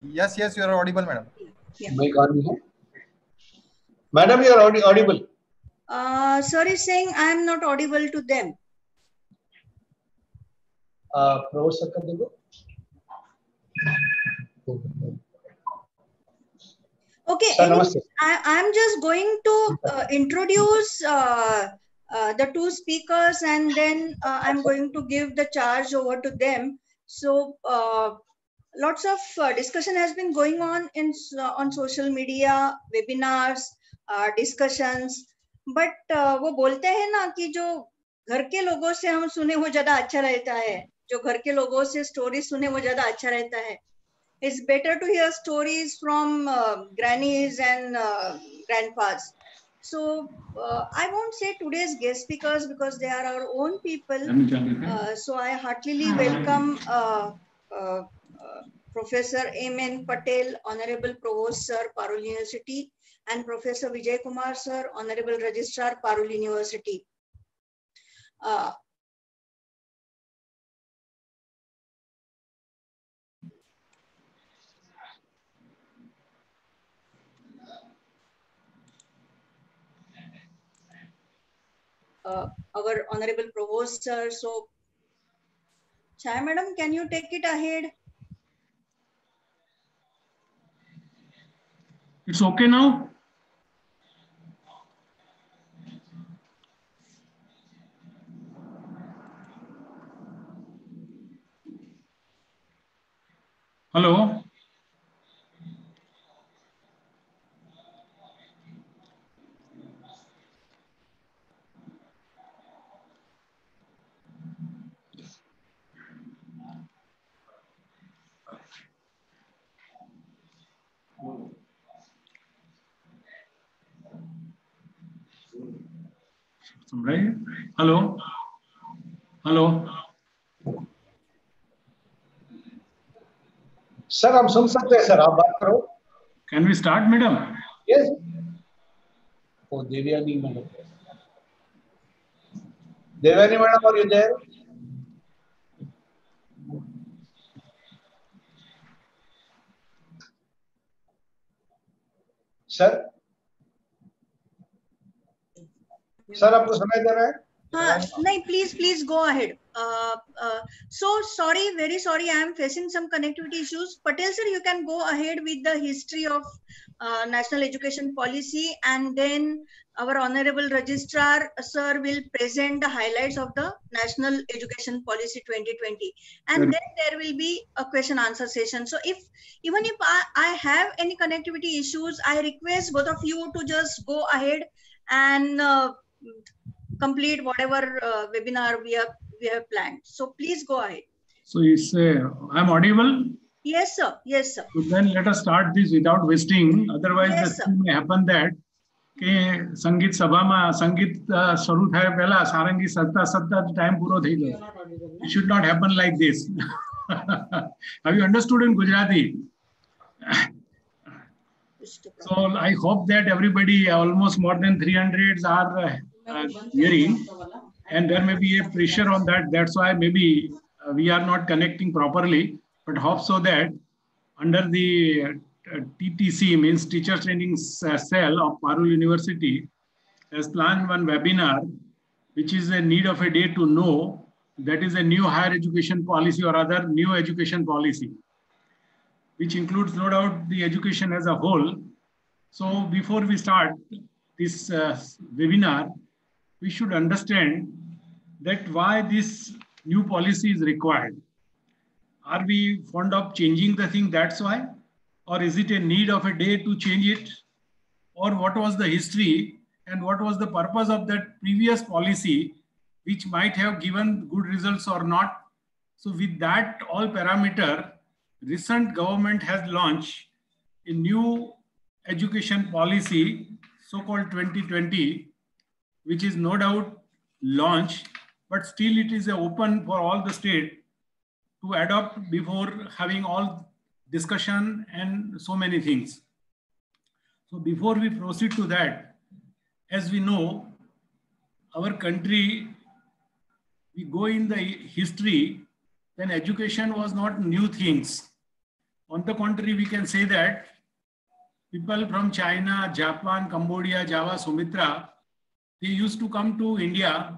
Yes, yes, you are audible, madam. Yeah. Madam, you are audible. Sir is saying I am not audible to them. Professor Kadego. Okay, Sir, anyway, namaste. I'm just going to introduce the two speakers, and then I'm going to give the charge over to them. So lots of discussion has been going on on social media, webinars, discussions, but वो बोलते हैं ना कि जो घर के लोगों से हम सुने वो ज्यादा अच्छा रहता है, जो घर के लोगों से स्टोरी सुने वो ज्यादा अच्छा रहता है. It's better to hear stories from grannies and grandpas. So I won't say today's guest speakers because they are our own people. So I heartily welcome Professor M.N. Patel, Honorable Provost Sir, Parul University, and Professor Vijay Kumar Sir, Honorable Registrar, Parul University. Our Honorable Provost Sir. So, Chaya Madam, can you take it ahead? It's okay now? Hello? Right? Hello? Hello? Sir, हम सुन सकते हैं sir, आप बात करो. Can we start, madam? Yes. Oh, Devyani madam. Devyani madam, are you there? Sir? Sir, आपको सुनाई दे रहा है? No, please go ahead. So sorry, very sorry, I am facing some connectivity issues. Patel sir, you can go ahead with the history of National Education Policy, and then our Honorable Registrar sir will present the highlights of the National Education Policy 2020, and then there will be a question answer session. So even if I have any connectivity issues, I request both of you to just go ahead and complete whatever webinar we have planned. So please go ahead. So it's I'm audible? Yes, sir. Yes, sir. So then let us start this without wasting. Otherwise, Yes, the thing may happen that કે સંગીત સભામાં સંગીત શરૂ થાય પહેલા સારંગી સત્તા સત્તા time પૂરો થઈ ગયો. It should not happen like this. Have you understood in Gujarati? So I hope that everybody, almost more than 300s are hearing, and there may be a pressure on that. That's why maybe we are not connecting properly, but hope so that under the TTC, means Teacher Training Cell of Parul University, has planned one webinar, which is a need of a day to know, that is a new higher education policy or other new education policy, which includes no doubt the education as a whole. So before we start this webinar, we should understand that why this new policy is required. Are we fond of changing the thing, that's why? Or is it a need of a day to change it? Or what was the history and what was the purpose of that previous policy, which might have given good results or not? So with that all parameter, recent government has launched a new education policy, so-called 2020, which is no doubt launched, but still it is open for all the state to adopt before having all discussion and so many things. So before we proceed to that, as we know, our country, we go in the history, then education was not new things. On the contrary, we can say that people from China, Japan, Cambodia, Java, Sumatra, they used to come to India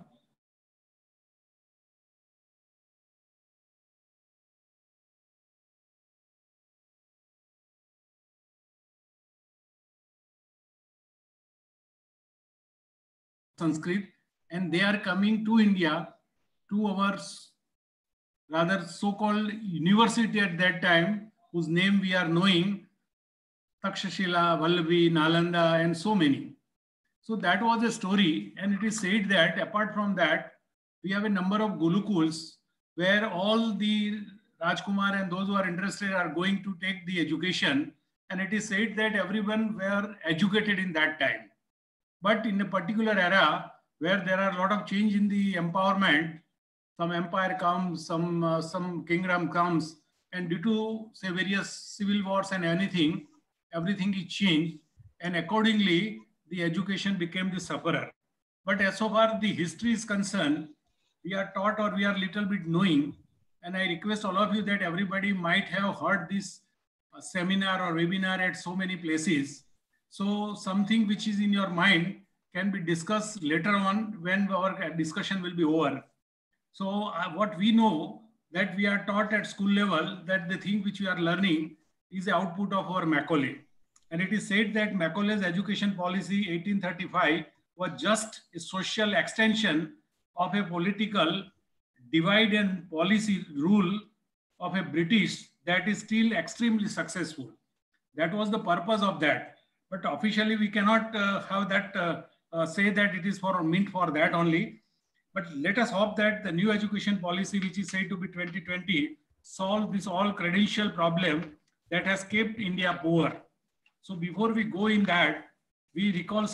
Sanskrit, and they are coming to India to our rather so-called university at that time, whose name we are knowing, Takshashila, Vallabhi, Nalanda, and so many. So that was a story, and it is said that apart from that, we have a number of Gurukuls where all the Rajkumar and those who are interested are going to take the education, and it is said that everyone were educated in that time. But in a particular era where there are a lot of change in the empowerment, some empire comes, some kingdom comes, and due to say various civil wars and anything, everything is changed, and accordingly the education became the sufferer. But as so far the history is concerned, we are taught or we are little bit knowing, and I request all of you that everybody might have heard this seminar or webinar at so many places. So something which is in your mind can be discussed later on when our discussion will be over. So what we know that we are taught at school level that the thing which we are learning is the output of our Macaulay. And it is said that Macaulay's education policy 1835 was just a social extension of a political divide and policy rule of a British that is still extremely successful. That was the purpose of that. But officially we cannot have that say that it is for meant for that only. But let us hope that the new education policy, which is said to be 2020, solve this all credential problem that has kept India poor. So before we go in that, we recall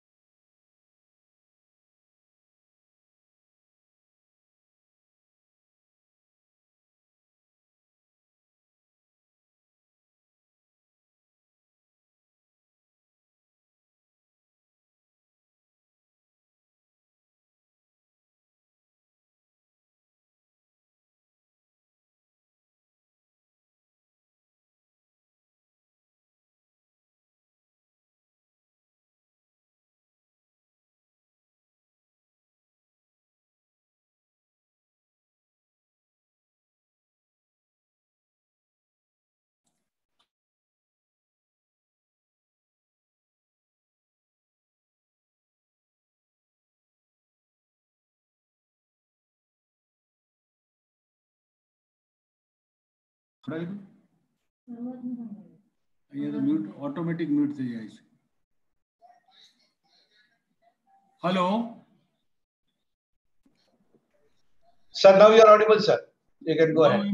mute, automatic mute. Hello. Sir, now you are audible, sir. You can go ahead.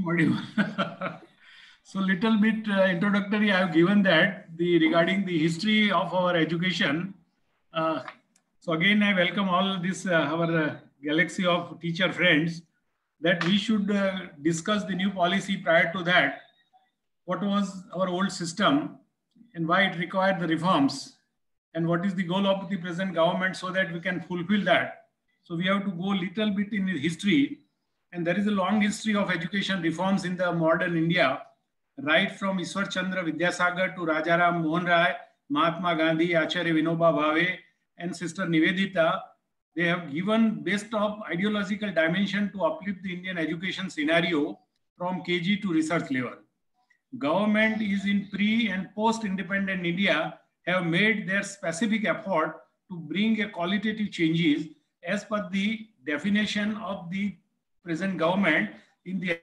So little bit introductory I have given that regarding the history of our education. So again, I welcome all this our galaxy of teacher friends that we should discuss the new policy prior to that. What was our old system and why it required the reforms, and what is the goal of the present government so that we can fulfill that. So we have to go a little bit in history, and there is a long history of education reforms in the modern India, right from Ishwar Chandra Vidyasagar to Rajaram Mohan Rai, Mahatma Gandhi, Acharya Vinoba Bhave, and Sister Nivedita. They have given best of ideological dimension to uplift the Indian education scenario from KG to research level. Government is in pre and post-independent India have made their specific effort to bring a qualitative changes as per the definition of the present government in the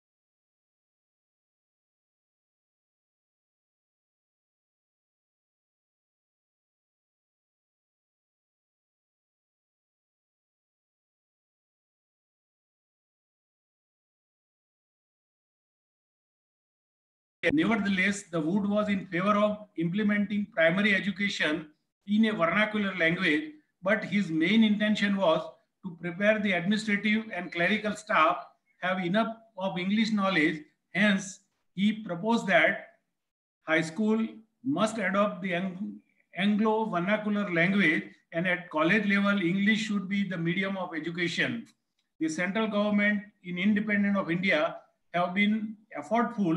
Nevertheless, the Wood was in favor of implementing primary education in a vernacular language, but his main intention was to prepare the administrative and clerical staff have enough of English knowledge. Hence, he proposed that high school must adopt the Anglo vernacular language, and at college level, English should be the medium of education. The central government in independent of India have been effortful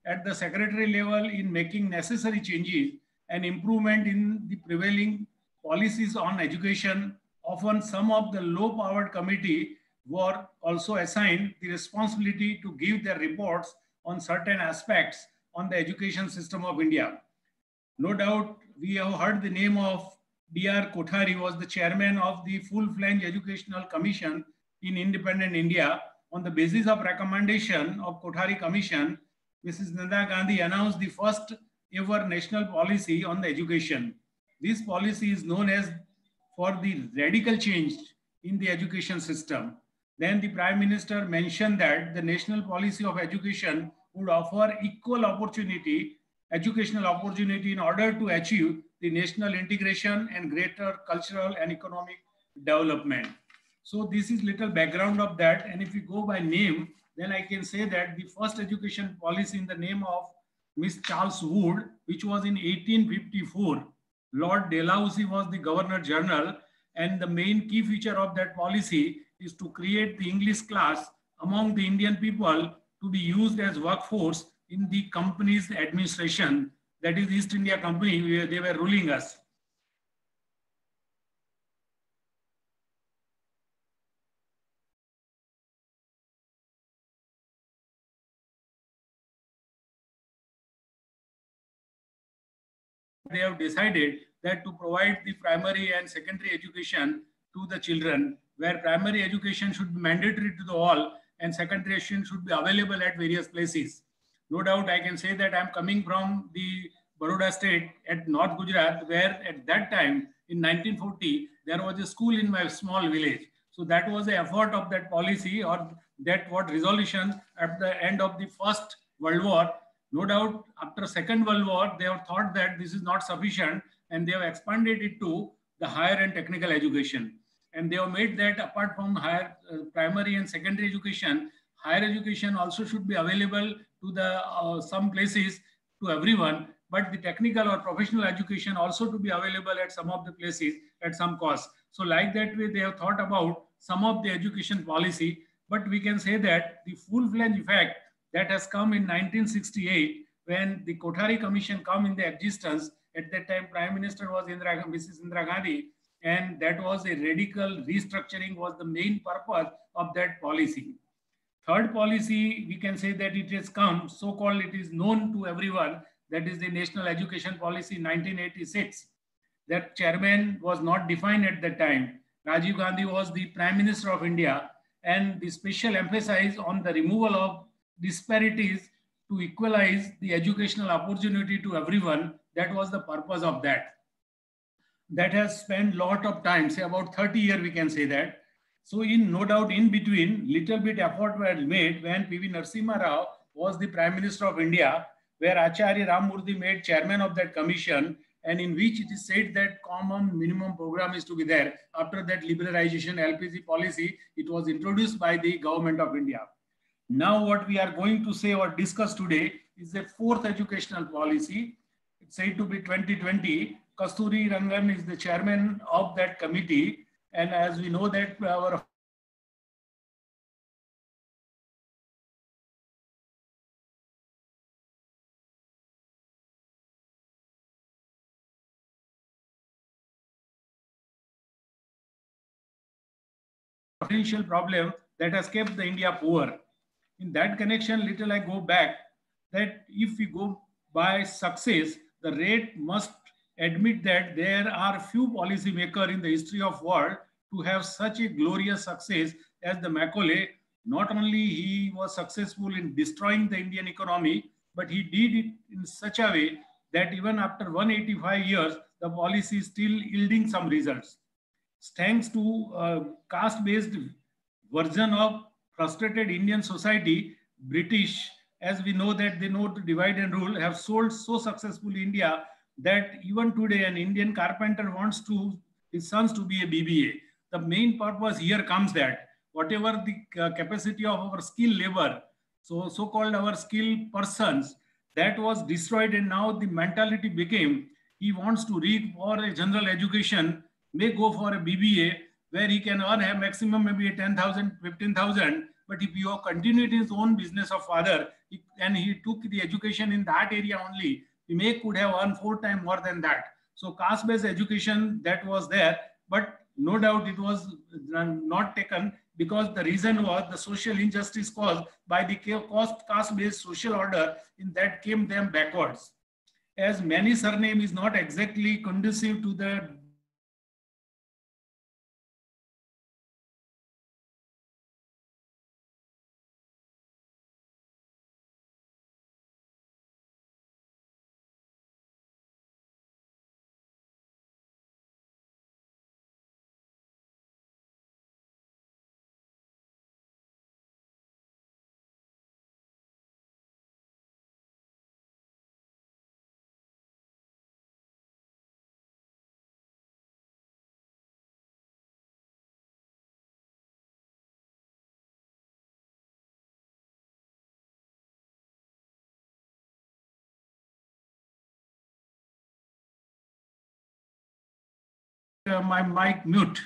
at the secretary level in making necessary changes and improvement in the prevailing policies on education. Often some of the low-powered committee were also assigned the responsibility to give their reports on certain aspects on the education system of India. No doubt we have heard the name of D.R. Kothari was the chairman of the Full-Fledged Educational Commission in independent India. On the basis of recommendation of Kothari Commission, Mrs. Indira Gandhi announced the first ever national policy on the education. This policy is known as for the radical change in the education system. Then the Prime Minister mentioned that the national policy of education would offer equal opportunity, educational opportunity in order to achieve the national integration and greater cultural and economic development. So this is little background of that. And if we go by name, then I can say that the first education policy in the name of Miss Charles Wood, which was in 1854. Lord Dalhousie was the Governor General, and the main key feature of that policy is to create the English class among the Indian people to be used as workforce in the company's administration, that is East India Company, where they were ruling us. They have decided that to provide the primary and secondary education to the children, where primary education should be mandatory to the all and secondary education should be available at various places. No doubt I can say that I'm coming from the Baroda state at North Gujarat, where at that time in 1940, there was a school in my small village. So that was the effort of that policy, or that what resolution at the end of the First World War. No doubt after Second World War, they have thought that this is not sufficient and they have expanded it to the higher and technical education. And they have made that apart from higher primary and secondary education, higher education also should be available to the some places to everyone, but the technical or professional education also to be available at some of the places at some cost. So like that way, they have thought about some of the education policy, but we can say that the full-fledged effect that has come in 1968 when the Kothari Commission come in the existence. At that time, Prime Minister was Mrs. Indira Gandhi, and that was a radical restructuring was the main purpose of that policy. Third policy, we can say that it has come, so-called it is known to everyone, that is the National Education Policy 1986. That chairman was not defined at that time. Rajiv Gandhi was the Prime Minister of India, and the special emphasis on the removal of disparities to equalize the educational opportunity to everyone. That was the purpose of that. That has spent a lot of time, say about 30 years, we can say that. So in no doubt in between, little bit effort was made when P.V. Narasimha Rao was the Prime Minister of India, where Acharya Ramamurthy made chairman of that commission, and in which it is said that common minimum program is to be there. After that liberalization LPG policy, it was introduced by the government of India. Now what we are going to say or discuss today is the fourth educational policy. It's said to be 2020. Kasturi Rangan is the chairman of that committee. And as we know that our potential problem that has kept the India poor. In that connection, little I go back that if we go by success, the rate must admit that there are few policymakers in the history of world to have such a glorious success as the Macaulay. Not only he was successful in destroying the Indian economy, but he did it in such a way that even after 185 years, the policy is still yielding some results. Thanks to caste-based version of frustrated Indian society, British, as we know that they know to divide and rule, have sold so successfully India that even today an Indian carpenter wants to his sons to be a BBA. The main purpose here comes that whatever the capacity of our skilled labor, so-called our skilled persons, that was destroyed, and now the mentality became he wants to read for a general education, may go for a BBA where he can earn a maximum maybe 10,000, 15,000, But if you have continued his own business of father and he took the education in that area only, he could have earned 4 times more than that. So caste-based education that was there, but no doubt it was not taken because the reason was the social injustice caused by the caste-based social order in that came them backwards. As many surname is not exactly conducive to the my mic mute.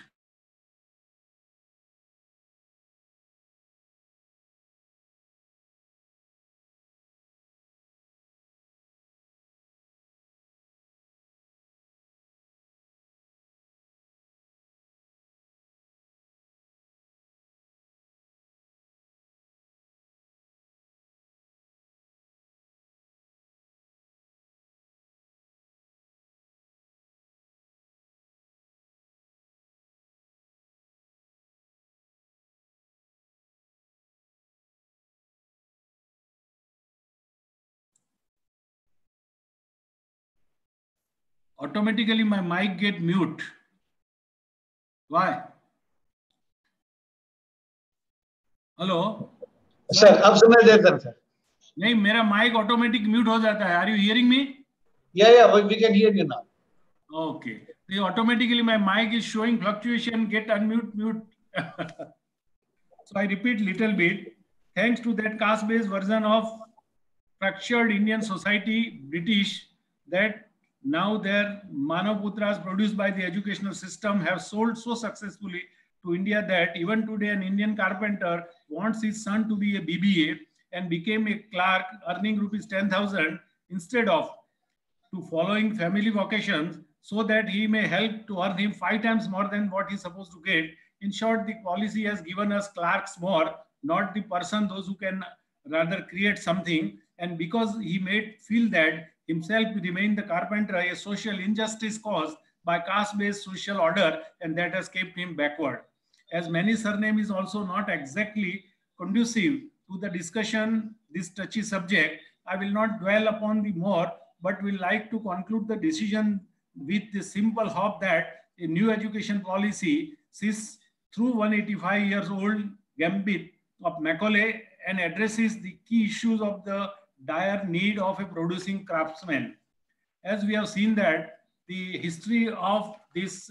Automatically my mic get mute. Why? Hello? Sir, अब सुनाई देता है sir. नहीं, मेरा mic automatic mute हो जाता है. Are you hearing me? Yeah, we can hear you now. Okay. So automatically my mic is showing fluctuation, get unmute, mute. So I repeat little bit. Thanks to that caste-based version of fractured Indian society, British, that now their Manav Putras produced by the educational system have sold so successfully to India that even today an Indian carpenter wants his son to be a BBA and became a clerk earning rupees 10,000 instead of to following family vocations so that he may help to earn him 5 times more than what he's supposed to get. In short, the policy has given us clerks more, not the person, those who can rather create something. And because he made feel that himself remain the carpenter, a social injustice caused by caste-based social order, and that has kept him backward. As many surname is also not exactly conducive to the discussion, this touchy subject, I will not dwell upon the more, but will like to conclude the decision with the simple hope that a new education policy sees through 185 years old gambit of Macaulay and addresses the key issues of the dire need of a producing craftsman. As we have seen that the history of this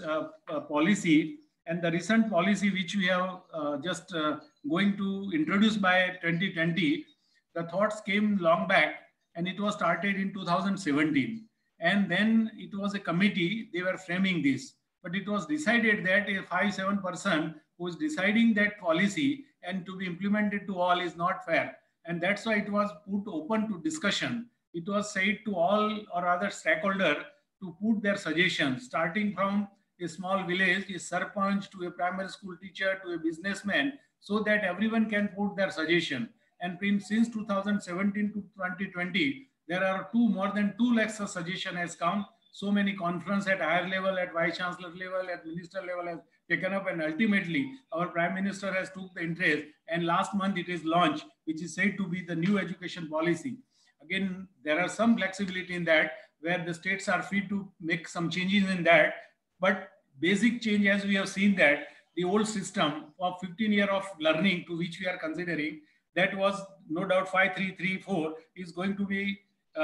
policy and the recent policy which we have just going to introduce by 2020, the thoughts came long back and it was started in 2017. And then it was a committee, they were framing this. But it was decided that a 5-7 person who is deciding that policy and to be implemented to all is not fair. And that's why it was put open to discussion. It was said to all or other stakeholder to put their suggestions, starting from a small village, a sarpanch, to a primary school teacher, to a businessman, so that everyone can put their suggestion. And since 2017 to 2020, there are more than 2 lakhs of suggestion has come. So many conference at higher level, at vice chancellor level, at minister level has taken up, and ultimately our prime minister has took the interest. And last month it is launched, which is said to be the new education policy. Again, there are some flexibility in that, where the states are free to make some changes in that. But basic change, as we have seen that the old system of 15 years of learning to which we are considering, that was no doubt 5-3-3-4 is going to be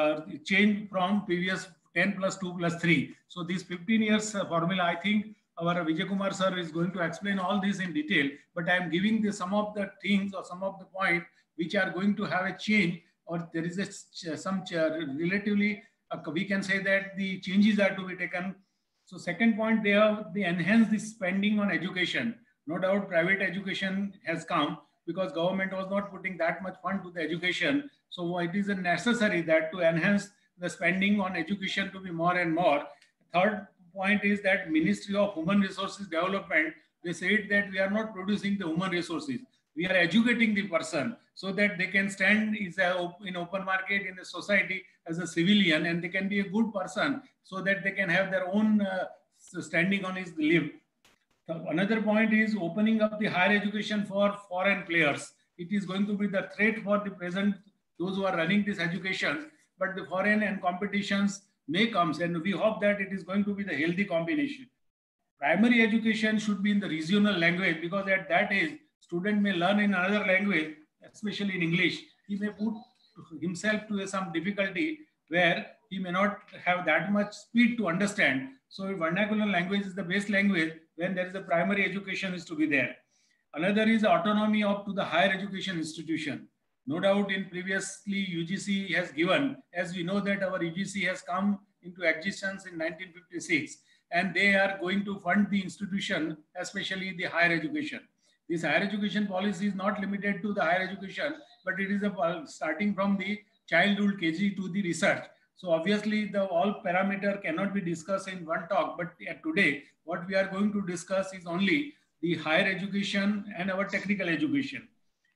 changed from previous 10 plus 2 plus 3. So this 15 years formula, I think our Vijay Kumar sir is going to explain all this in detail, but I am giving some of the things or some of the points which are going to have a change, or there is some relatively, we can say that the changes are to be taken. So second point, they enhance the spending on education. No doubt private education has come, because government was not putting that much fund to the education. So it is necessary that to enhance the spending on education to be more and more. Third point is that Ministry of Human Resources Development, they said that we are not producing the human resources. We are educating the person so that they can stand in open market in the society as a civilian, and they can be a good person so that they can have their own standing on his live. Another point is opening up the higher education for foreign players. It is going to be the threat for the present, those who are running this education, but the foreign and competitions may come, and we hope that it is going to be the healthy combination. Primary education should be in the regional language, because at that age, student may learn in another language, especially in English. He may put himself to some difficulty where he may not have that much speed to understand. So vernacular language is the best language when there is a primary education is to be there. Another is autonomy up to the higher education institution. No doubt in previously UGC has given, as we know that our UGC has come into existence in 1956, and they are going to fund the institution, especially the higher education. This higher education policy is not limited to the higher education, but it is starting from the childhood KG to the research. So obviously the all parameter cannot be discussed in one talk, but today what we are going to discuss is only the higher education and our technical education.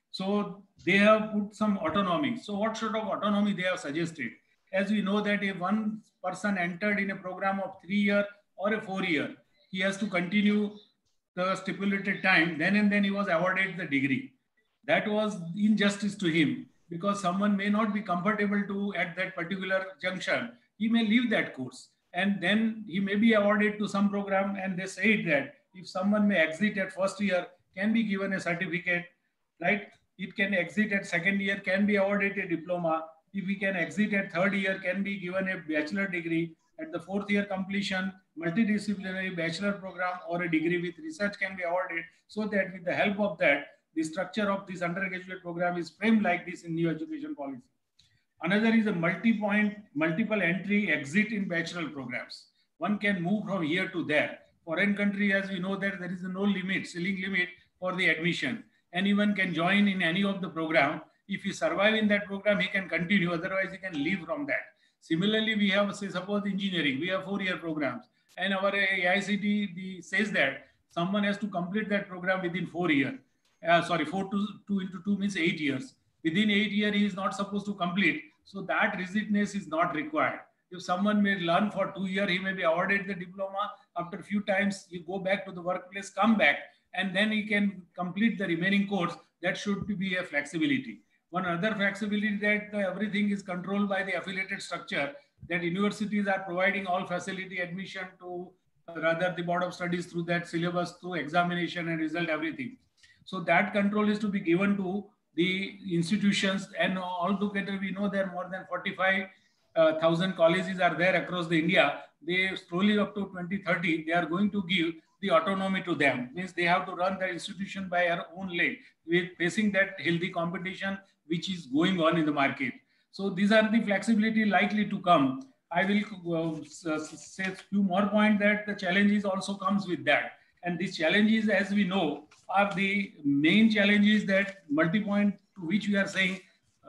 So they have put some autonomy. So what sort of autonomy they have suggested? As we know that if one person entered in a program of 3 year or a 4 year, he has to continue the stipulated time, then and then he was awarded the degree. That was injustice to him, because someone may not be comfortable to at that particular junction. He may leave that course, and then he may be awarded to some program, and they said that if someone may exit at first year, can be given a certificate, right? It can exit at second year, can be awarded a diploma. If we can exit at third year, can be given a bachelor degree. At the fourth year completion, multidisciplinary bachelor program or a degree with research can be awarded, so that with the help of that, the structure of this undergraduate program is framed like this in new education policy. Another is a multiple entry exit in bachelor programs. One can move from here to there. Foreign country, as we know that there is no limit, ceiling limit for the admission. Anyone can join in any of the program. If he survive in that program, he can continue. Otherwise, he can leave from that. Similarly, we have, say, suppose engineering, we have 4 year programs, and our AICTE says that someone has to complete that program within 4 years. 4 to 2 into 2 means 8 years. Within 8 years, he is not supposed to complete. So that rigidness is not required. If someone may learn for 2 years, he may be awarded the diploma. After a few times, you go back to the workplace, come back, and then he can complete the remaining course. That should be a flexibility. One other flexibility that everything is controlled by the affiliated structure, that universities are providing all facility admission to rather the Board of Studies through that syllabus, through examination and result, everything. So that control is to be given to the institutions, and altogether we know there are more than 45,000 colleges are there across the India. They slowly up to 2030, they are going to give the autonomy to them. Means they have to run the institution by their own leg, with facing that healthy competition which is going on in the market. So these are the flexibility likely to come. I will say a few more points that the challenges also comes with that. And these challenges, as we know, are the main challenges that multi-point to which we are saying,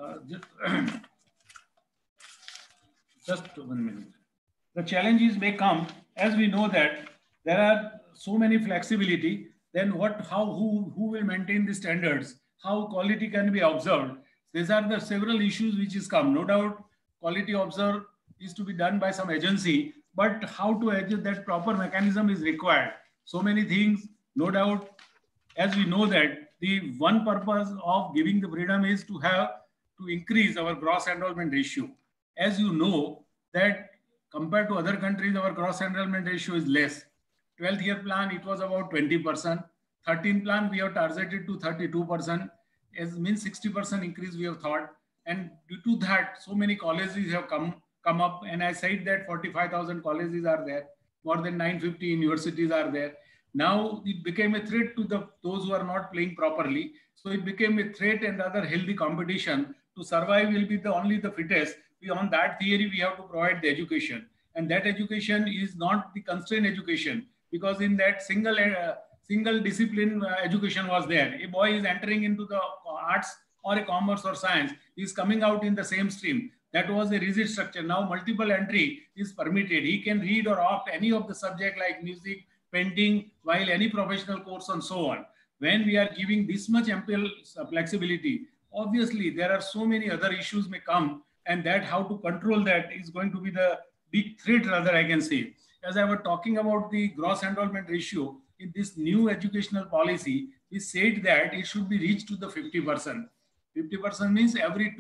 just 1 minute. The challenges may come, as we know that there are so many flexibility, then who will maintain the standards? How quality can be observed? These are the several issues which is come. No doubt quality observed is to be done by some agency, but how to adjust that proper mechanism is required. So many things, no doubt, as we know that the one purpose of giving the freedom is to increase our gross enrollment ratio. As you know that compared to other countries, our gross enrollment ratio is less. 12th year plan, it was about 20%. 13th plan, we have targeted to 32%. As means 60% increase we have thought. And due to that, so many colleges have come up. And I said that 45,000 colleges are there. More than 950 universities are there. Now it became a threat to those who are not playing properly. So it became a threat, and other healthy competition. To survive will be only the fittest. On that theory, we have to provide the education. And that education is not the constrained education, because in that single single discipline education was there. A boy is entering into the arts or a commerce or science, he is coming out in the same stream. That was a rigid structure. Now multiple entry is permitted. He can read or opt any of the subject like music, painting, while any professional course and so on. When we are giving this much ample flexibility, obviously there are so many other issues may come, and that how to control that is going to be the big threat, rather I can say. As I was talking about the gross enrollment ratio, in this new educational policy, we said that it should be reached to the 50%. 50% means every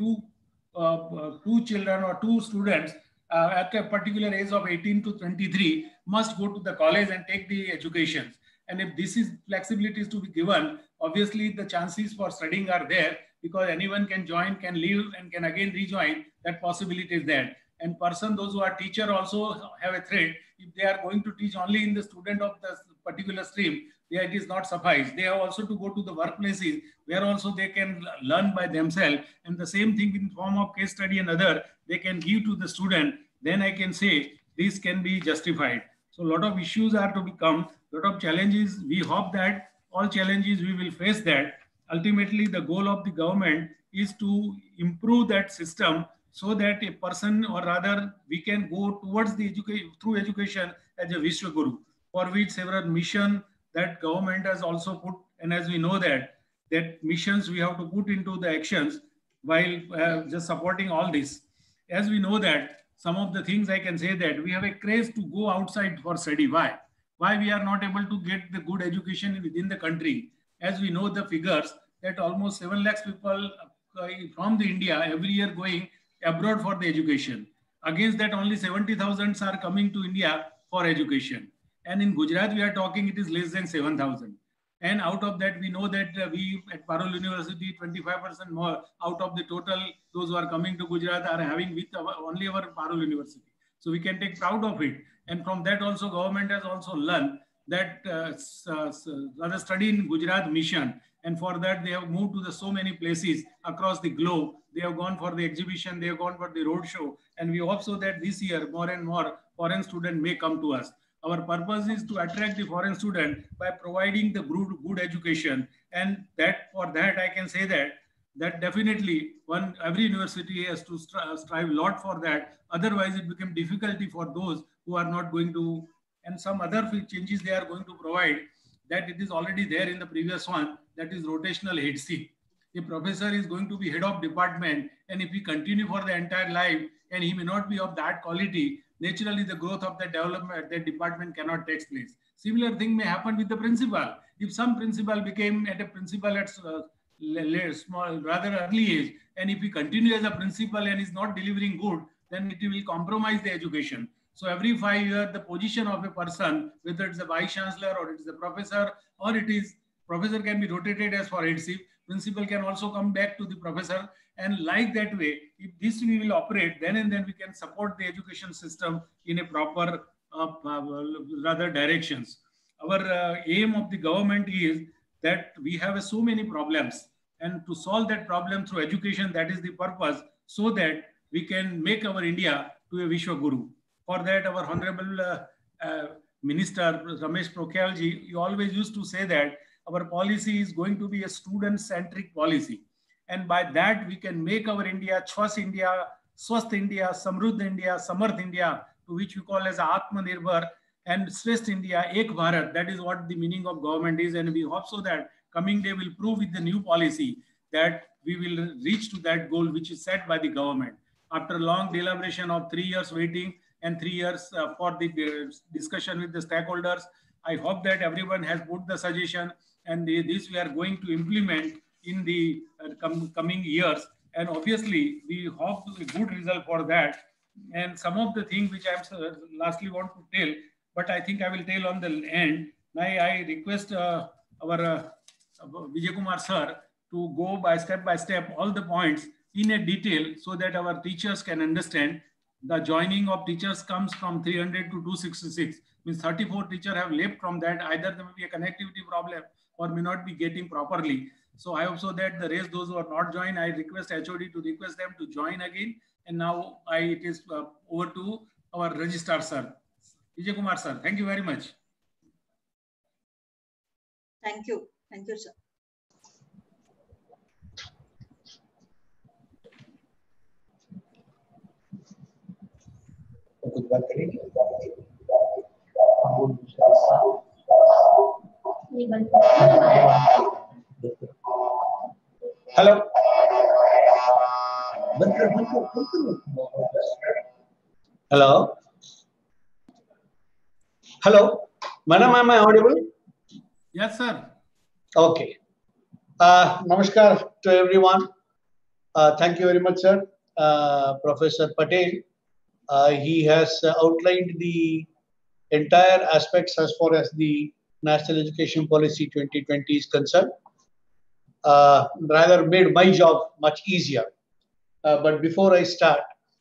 two children or two students at a particular age of 18 to 23 must go to the college and take the education. And if this is flexibility is to be given, obviously the chances for studying are there, because anyone can join, can leave, and can again rejoin. That possibility is there. And those who are teacher also have a threat. If they are going to teach only in the student of the particular stream, it is not suffice. They have also to go to the workplaces where also they can learn by themselves. And the same thing in form of case study and other, they can give to the student. Then I can say this can be justified. So a lot of issues are to become, a lot of challenges. We hope that all challenges we will face that. Ultimately, the goal of the government is to improve that system so that a person, or rather we can go towards the education through education as a Vishwaguru, for which several mission that government has also put. And as we know that missions we have to put into the actions while just supporting all this. As we know that some of the things I can say that we have a craze to go outside for study. Why we are not able to get the good education within the country? As we know the figures that almost 7 lakhs people from the India every year going abroad for the education. Against that, only 70,000 are coming to India for education. And in Gujarat, we are talking it is less than 7,000. And out of that, we know that we at Parul University, 25% more out of the total, those who are coming to Gujarat are having with only our Parul University. So we can take proud of it. And from that also, government has also learned that rather study in Gujarat mission. And for that, they have moved to the so many places across the globe. They have gone for the exhibition, they have gone for the roadshow. And we hope so that this year, more and more foreign students may come to us. Our purpose is to attract the foreign student by providing the good education. And for that, I can say that definitely every university has to strive a lot for that. Otherwise, it becomes difficulty for those who are not going to, and some other changes they are going to provide, that it is already there in the previous one, that is rotational headship. The professor is going to be head of department, and if he continue for the entire life, and he may not be of that quality, naturally the growth of the development, the department cannot take place. Similar thing may happen with the principal. If some principal became at a principal at small, rather early age, and if he continue as a principal and is not delivering good, then it will compromise the education. So every 5 years, the position of a person, whether it's a vice chancellor or it is a professor, or it is professor can be rotated as for headship, principal can also come back to the professor. And like that way, if this we will operate, then and then we can support the education system in a proper rather directions. Our aim of the government is that we have so many problems, and to solve that problem through education, that is the purpose, so that we can make our India to a Vishwaguru. For that, our Honorable Minister Ramesh Pokhriyal, he always used to say that our policy is going to be a student-centric policy. And by that, we can make our India, Chwas India, Swasth India, Samruddh India, Samarth India, to which we call as Atmanirbhar, and Shrestha India, Ek Bharat. That is what the meaning of government is. And we hope so that coming day will prove with the new policy that we will reach to that goal which is set by the government. After long deliberation of 3 years waiting and 3 years for the discussion with the stakeholders, I hope that everyone has put the suggestion, and this we are going to implement in the coming years. And obviously, we hope a good result for that. And some of the things which I lastly want to tell, but I think I will tell on the end. Now I request our Vijay Kumar sir to go by step all the points in a detail, so that our teachers can understand. The joining of teachers comes from 300 to 266. Means 34 teachers have left from that. Either there may be a connectivity problem or may not be getting properly. So I hope so that the rest, those who are not joined, I request HOD to request them to join again. And now it is over to our registrar sir. Vijay Kumar sir, thank you very much. Thank you. Thank you, sir. Hello. Hello. Hello. Madam, am I audible? Yes, sir. Okay. Namaskar to everyone. Thank you very much, sir. Professor Patel. He has outlined the entire aspects as far as the National Education Policy 2020 is concerned. Rather made my job much easier. But before I start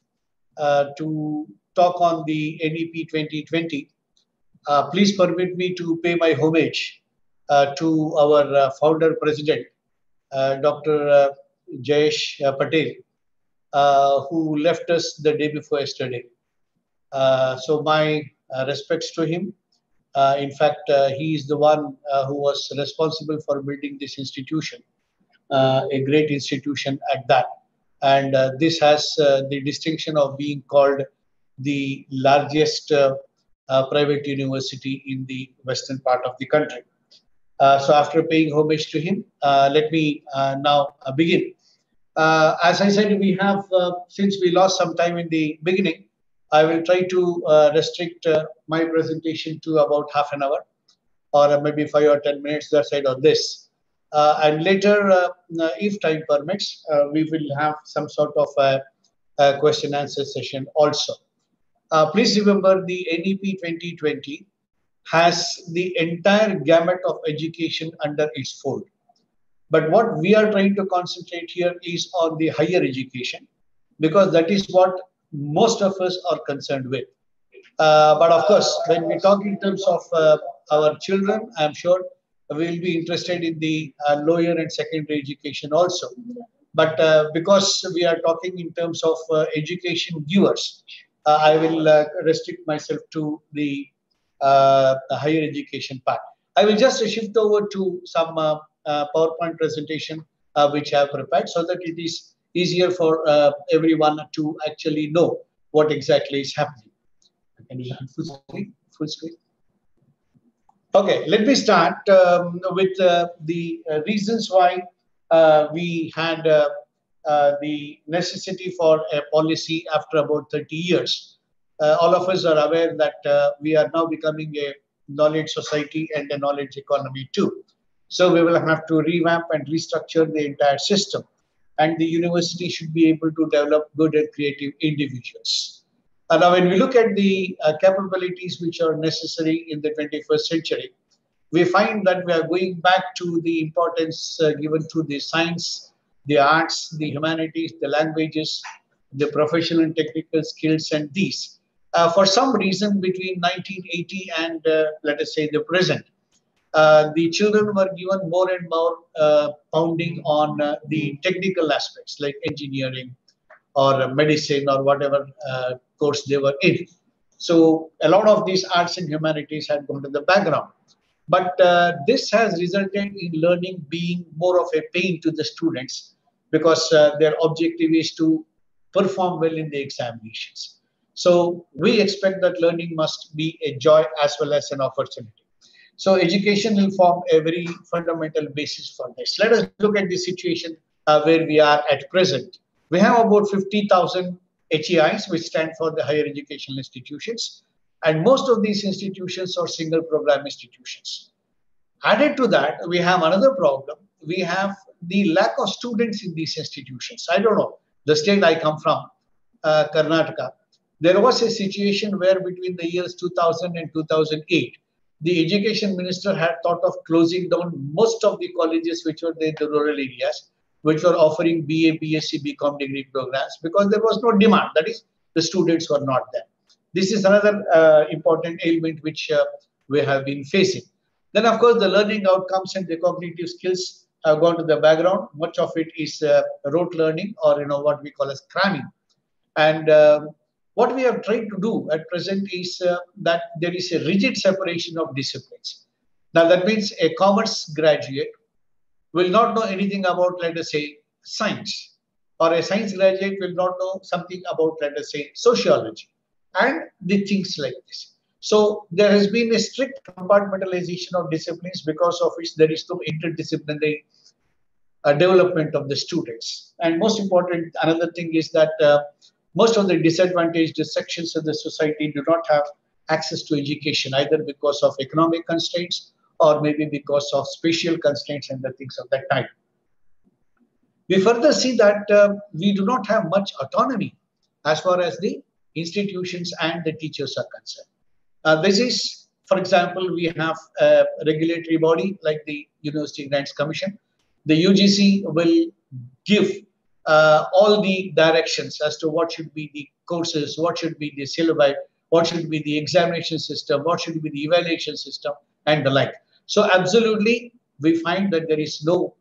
to talk on the NEP 2020, please permit me to pay my homage to our founder president, Dr. Jayesh Patel, who left us the day before yesterday. So my respects to him. In fact, he is the one who was responsible for building this institution, a great institution at that. And this has the distinction of being called the largest private university in the western part of the country. So after paying homage to him, let me now begin. As I said, we have, since we lost some time in the beginning, I will try to restrict my presentation to about half an hour or maybe 5 or 10 minutes, that side on this. And later, if time permits, we will have some sort of a question answer session also. Please remember the NEP 2020 has the entire gamut of education under its fold. But what we are trying to concentrate here is on the higher education, because that is what most of us are concerned with. But of course, when we talk in terms of our children, I'm sure we will be interested in the lower and secondary education also. But because we are talking in terms of education givers, I will restrict myself to the higher education part. I will just shift over to some PowerPoint presentation which I have prepared so that it is easier for everyone to actually know what exactly is happening. Can you full screen? Full screen. Okay, let me start with the reasons why we had the necessity for a policy after about 30 years. All of us are aware that we are now becoming a knowledge society and a knowledge economy too. So we will have to revamp and restructure the entire system. And the university should be able to develop good and creative individuals. Now, when we look at the capabilities which are necessary in the 21st century, we find that we are going back to the importance given to the science, the arts, the humanities, the languages, the professional and technical skills, and these. For some reason, between 1980 and let us say the present, the children were given more and more pounding on the technical aspects like engineering or medicine or whatever course they were in. So a lot of these arts and humanities had gone to the background. But this has resulted in learning being more of a pain to the students because their objective is to perform well in the examinations. So we expect that learning must be a joy as well as an opportunity. So education will form a very fundamental basis for this. Let us look at the situation where we are at present. We have about 50,000 HEIs, which stand for the higher educational institutions. And most of these institutions are single program institutions. Added to that, we have another problem. We have the lack of students in these institutions. I don't know, the state I come from, Karnataka, there was a situation where between the years 2000 and 2008, the education minister had thought of closing down most of the colleges which were in the rural areas, which were offering BA, BSc, BCom degree programs because there was no demand. That is, the students were not there. This is another important ailment which we have been facing. Then, of course, the learning outcomes and the cognitive skills have gone to the background. Much of it is rote learning or what we call as cramming. And what we have tried to do at present is that there is a rigid separation of disciplines. Now that means a commerce graduate will not know anything about, let us say, science, or a science graduate will not know something about, let us say, sociology, and the things like this. So there has been a strict compartmentalization of disciplines, because of which there is no interdisciplinary development of the students. And most important, another thing is that most of the disadvantaged sections of the society do not have access to education, either because of economic constraints or maybe because of spatial constraints and the things of that type. We further see that we do not have much autonomy as far as the institutions and the teachers are concerned. This is, for example, we have a regulatory body like the University Grants Commission. The UGC will give all the directions as to what should be the courses, what should be the syllabi, what should be the examination system, what should be the evaluation system, and the like. So absolutely, we find that there is no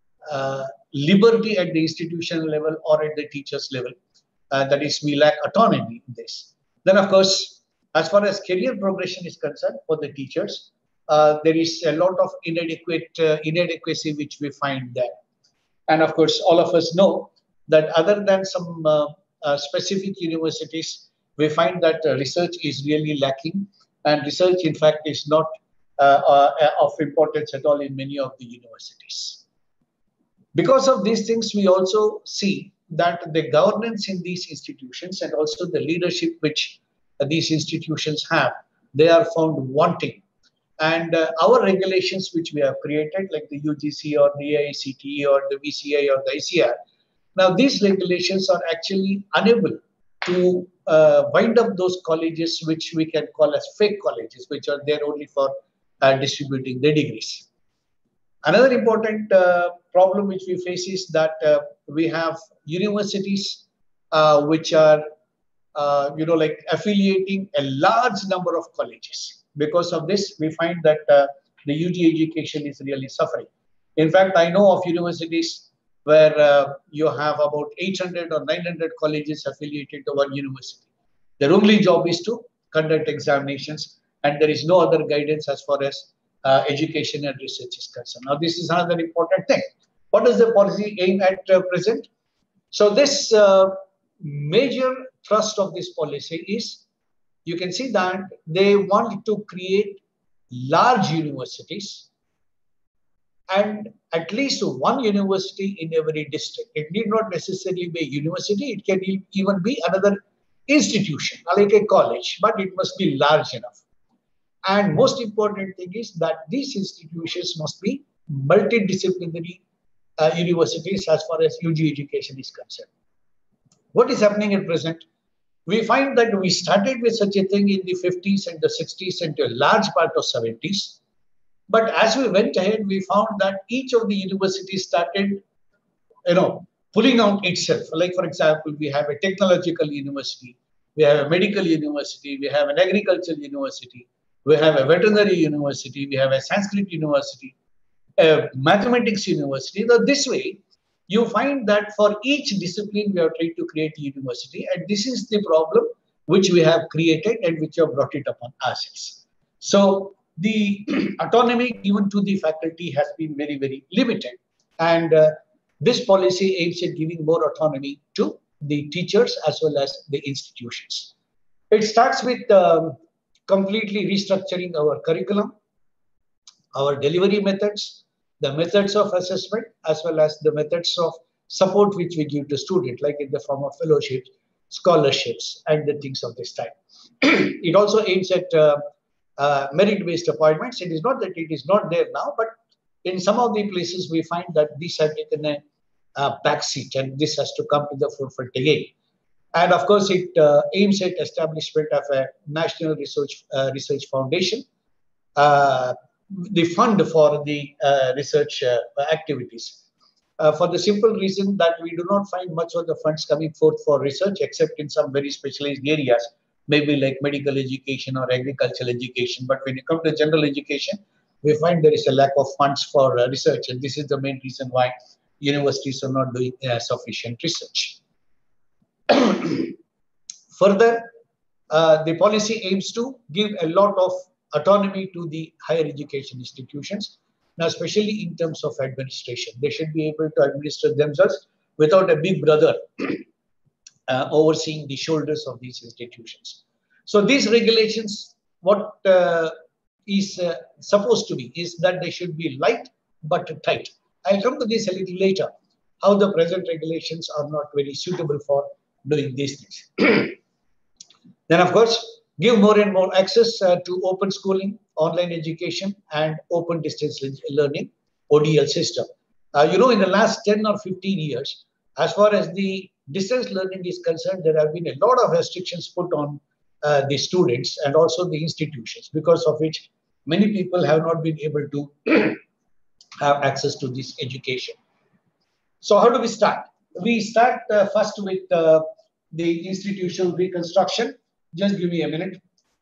liberty at the institutional level or at the teachers level. That is, we lack autonomy in this. Then, of course, as far as career progression is concerned for the teachers, there is a lot of inadequacy which we find there. And of course, all of us know that other than some specific universities, we find that research is really lacking, and research, in fact, is not of importance at all in many of the universities. Because of these things, we also see that the governance in these institutions and also the leadership which these institutions have, they are found wanting. And our regulations which we have created, like the UGC or the AICTE or the VCI or the ICR, now these regulations are actually unable to wind up those colleges which we can call as fake colleges, which are there only for distributing the degrees. Another important problem which we face is that we have universities which are, like affiliating a large number of colleges. Because of this, we find that the UG education is really suffering. In fact, I know of universities where you have about 800 or 900 colleges affiliated to one university. Their only job is to conduct examinations, and there is no other guidance as far as education and research is concerned. Now, this is another important thing. What does the policy aim at present? So this major thrust of this policy is, you can see that they want to create large universities and at least one university in every district. It need not necessarily be a university. It can even be another institution, like a college, but it must be large enough. And most important thing is that these institutions must be multidisciplinary universities as far as UG education is concerned. What is happening at present? We find that we started with such a thing in the 50s and the 60s and to a large part of 70s. But as we went ahead, we found that each of the universities started, pulling out itself. Like, for example, we have a technological university, we have a medical university, we have an agricultural university, we have a veterinary university, we have a Sanskrit university, a mathematics university. So this way, you find that for each discipline, we have tried to create a university. And this is the problem which we have created and which have brought it upon ourselves. So the autonomy given to the faculty has been very, very limited. And this policy aims at giving more autonomy to the teachers as well as the institutions. It starts with completely restructuring our curriculum, our delivery methods, the methods of assessment, as well as the methods of support which we give to students, like in the form of fellowships, scholarships, and the things of this type. It also aims at merit-based appointments. It is not that it is not there now, but in some of the places we find that these have taken a backseat, and this has to come to the forefront again. And of course, it aims at establishment of a national research foundation, the fund for the research activities. For the simple reason that we do not find much of the funds coming forth for research, except in some very specialized areas, maybe like medical education or agricultural education. But when you come to general education, we find there is a lack of funds for research. And this is the main reason why universities are not doing sufficient research. Further, the policy aims to give a lot of autonomy to the higher education institutions. Now, especially in terms of administration, they should be able to administer themselves without a big brother overseeing the shoulders of these institutions. So these regulations, what is supposed to be is that they should be light but tight. I'll come to this a little later, how the present regulations are not very suitable for doing these things. Then, of course, give more and more access to open schooling, online education, and open distance learning, ODL system. In the last 10 or 15 years, as far as the distance learning is concerned, there have been a lot of restrictions put on the students and also the institutions, because of which many people have not been able to have access to this education. So how do we start? We start first with the institutional reconstruction. Just give me a minute.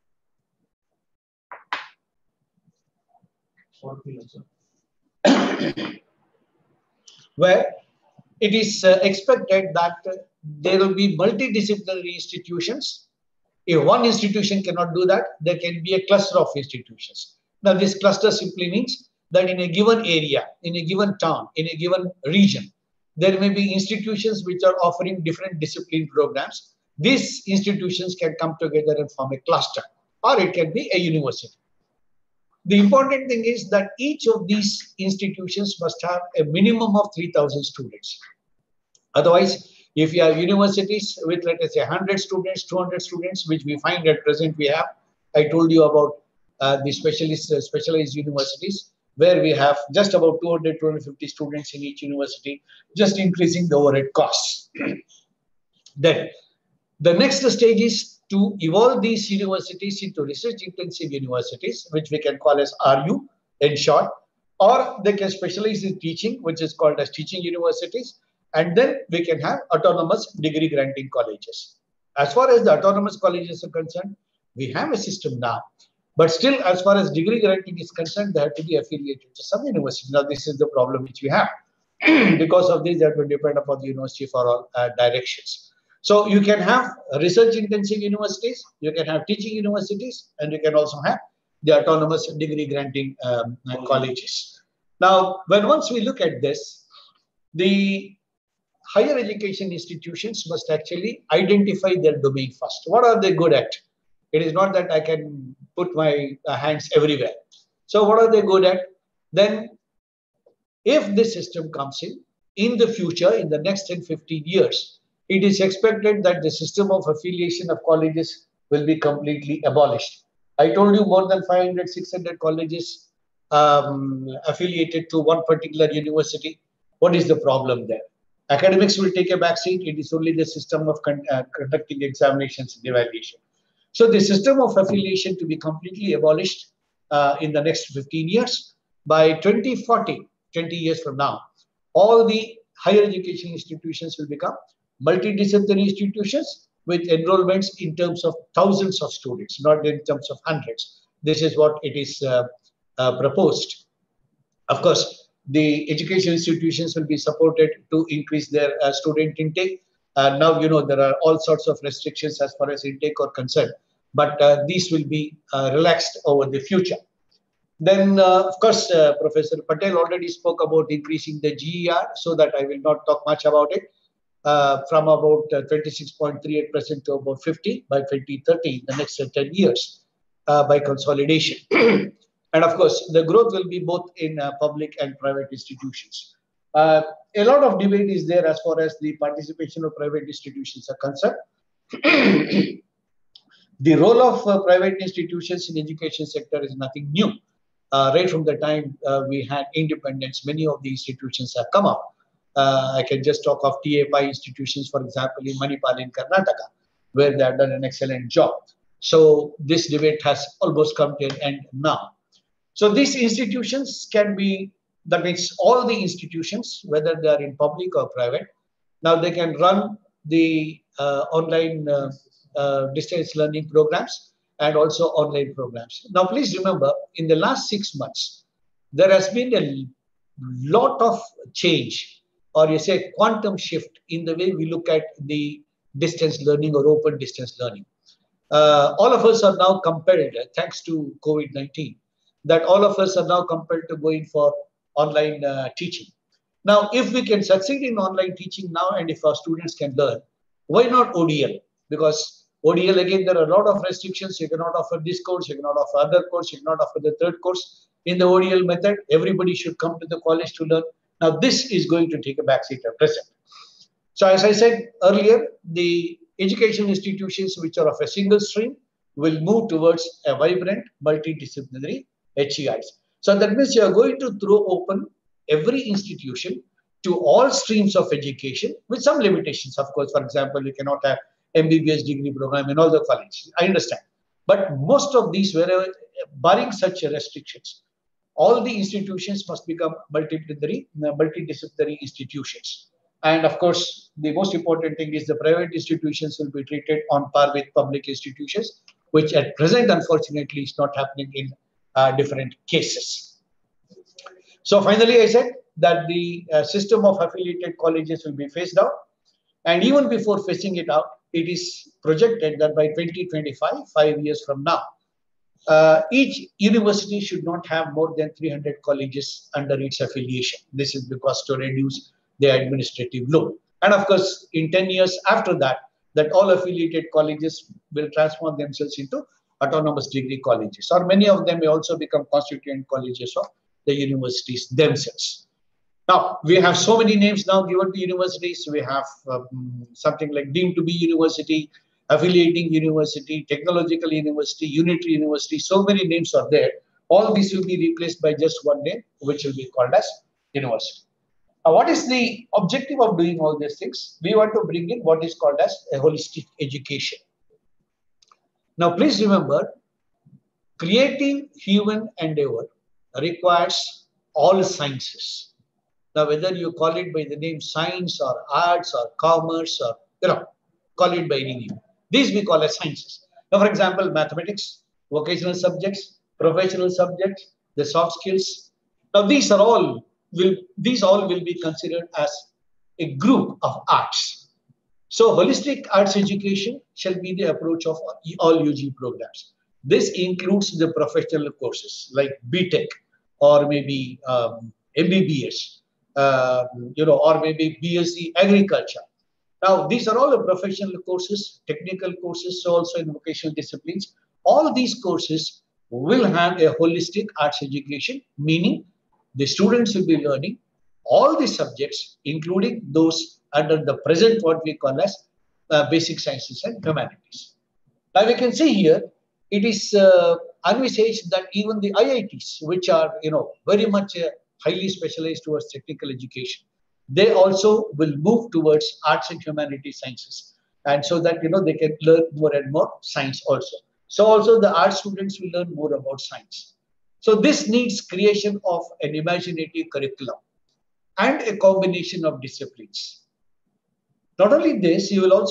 Where it is expected that there will be multidisciplinary institutions. If one institution cannot do that, there can be a cluster of institutions. Now, this cluster simply means that in a given area, in a given town, in a given region, there may be institutions which are offering different discipline programs. These institutions can come together and form a cluster, or it can be a university. The important thing is that each of these institutions must have a minimum of 3,000 students. Otherwise, if you have universities with, let us say, 100 students, 200 students, which we find at present we have, I told you about the specialized universities, where we have just about 200, 250 students in each university, just increasing the overhead costs. Then, the next stage is to evolve these universities into research-intensive universities, which we can call as RU in short, or they can specialize in teaching, which is called as teaching universities, and then we can have autonomous degree granting colleges. As far as the autonomous colleges are concerned, we have a system now, but still, as far as degree granting is concerned, they have to be affiliated to some university. Now, this is the problem which we have. Because of this, they have to depend upon the university for all directions. So you can have research-intensive universities, you can have teaching universities, and you can also have the autonomous degree granting colleges. Now, once we look at this, the higher education institutions must actually identify their domain first. What are they good at? It is not that I can put my hands everywhere. So what are they good at? Then, if this system comes in the future, in the next 10, 15 years, it is expected that the system of affiliation of colleges will be completely abolished. I told you more than 500, 600 colleges affiliated to one particular university. What is the problem there? Academics will take a backseat. It is only the system of conducting examinations and evaluation. So the system of affiliation to be completely abolished in the next 15 years. By 2040, 20 years from now, all the higher education institutions will become multidisciplinary institutions with enrollments in terms of thousands of students, not in terms of hundreds. This is what it is proposed. Of course, the education institutions will be supported to increase their student intake. Now, there are all sorts of restrictions as far as intake are concerned, but these will be relaxed over the future. Then, of course, Professor Patel already spoke about increasing the GER, so that I will not talk much about it. From about 26.38% to about 50 by 2030, the next 10 years, by consolidation. And of course, the growth will be both in public and private institutions. A lot of debate is there as far as the participation of private institutions are concerned. The role of private institutions in education sector is nothing new. Right from the time we had independence, many of the institutions have come up. I can just talk of TAPI institutions, for example, in Manipal in Karnataka, where they have done an excellent job. So this debate has almost come to an end now. So these institutions can be, that means all the institutions, whether they are in public or private, now they can run the online distance learning programs and also online programs. Now, please remember, in the last 6 months, there has been a lot of change, or you say quantum shift in the way we look at the distance learning or open distance learning. all of us are now compelled, thanks to COVID-19, that all of us are now compelled to go in for online teaching. Now, if we can succeed in online teaching now, and if our students can learn, why not ODL? Because ODL, again, there are a lot of restrictions. You cannot offer this course, you cannot offer other course, you cannot offer the third course. In the ODL method, everybody should come to the college to learn. Now, this is going to take a backseat at present. So, as I said earlier, the education institutions which are of a single stream will move towards a vibrant multidisciplinary HEIs. So, that means you are going to throw open every institution to all streams of education with some limitations. Of course, for example, you cannot have MBBS degree program in all the colleges. I understand. But most of these, wherever, barring such restrictions, all the institutions must become multidisciplinary institutions. And of course, the most important thing is the private institutions will be treated on par with public institutions, which at present, unfortunately, is not happening in different cases. So finally, I said that the system of affiliated colleges will be phased out. And even before phasing it out, it is projected that by 2025, 5 years from now, each university should not have more than 300 colleges under its affiliation. This is because to reduce the administrative load. And of course, in 10 years after that, that all affiliated colleges will transform themselves into autonomous degree colleges, or many of them may also become constituent colleges of the universities themselves. Now, we have so many names now given to universities. We have something like deemed to be university, affiliating university, technological university, unitary university. So many names are there. All these will be replaced by just one name, which will be called as university. Now, what is the objective of doing all these things? We want to bring in what is called as a holistic education. Now, please remember, creative human endeavor requires all sciences. Now, whether you call it by the name science or arts or commerce or, call it by any name. These we call as sciences. Now, for example, mathematics, vocational subjects, professional subjects, the soft skills. Now, these all will be considered as a group of arts. So, holistic arts education shall be the approach of all UG programs. This includes the professional courses like BTech or maybe MBBS. Or maybe BSc Agriculture. Now, these are all the professional courses, technical courses, so also in vocational disciplines. All these courses will have a holistic arts education, meaning the students will be learning all the subjects, including those under the present what we call as basic sciences and humanities. Now, we can see here, it is envisaged that even the IITs, which are, very much highly specialized towards technical education, they also will move towards arts and humanities sciences. And so that, they can learn more and more science also. So also the art students will learn more about science. So this needs creation of an imaginative curriculum and a combination of disciplines. Not only this, you will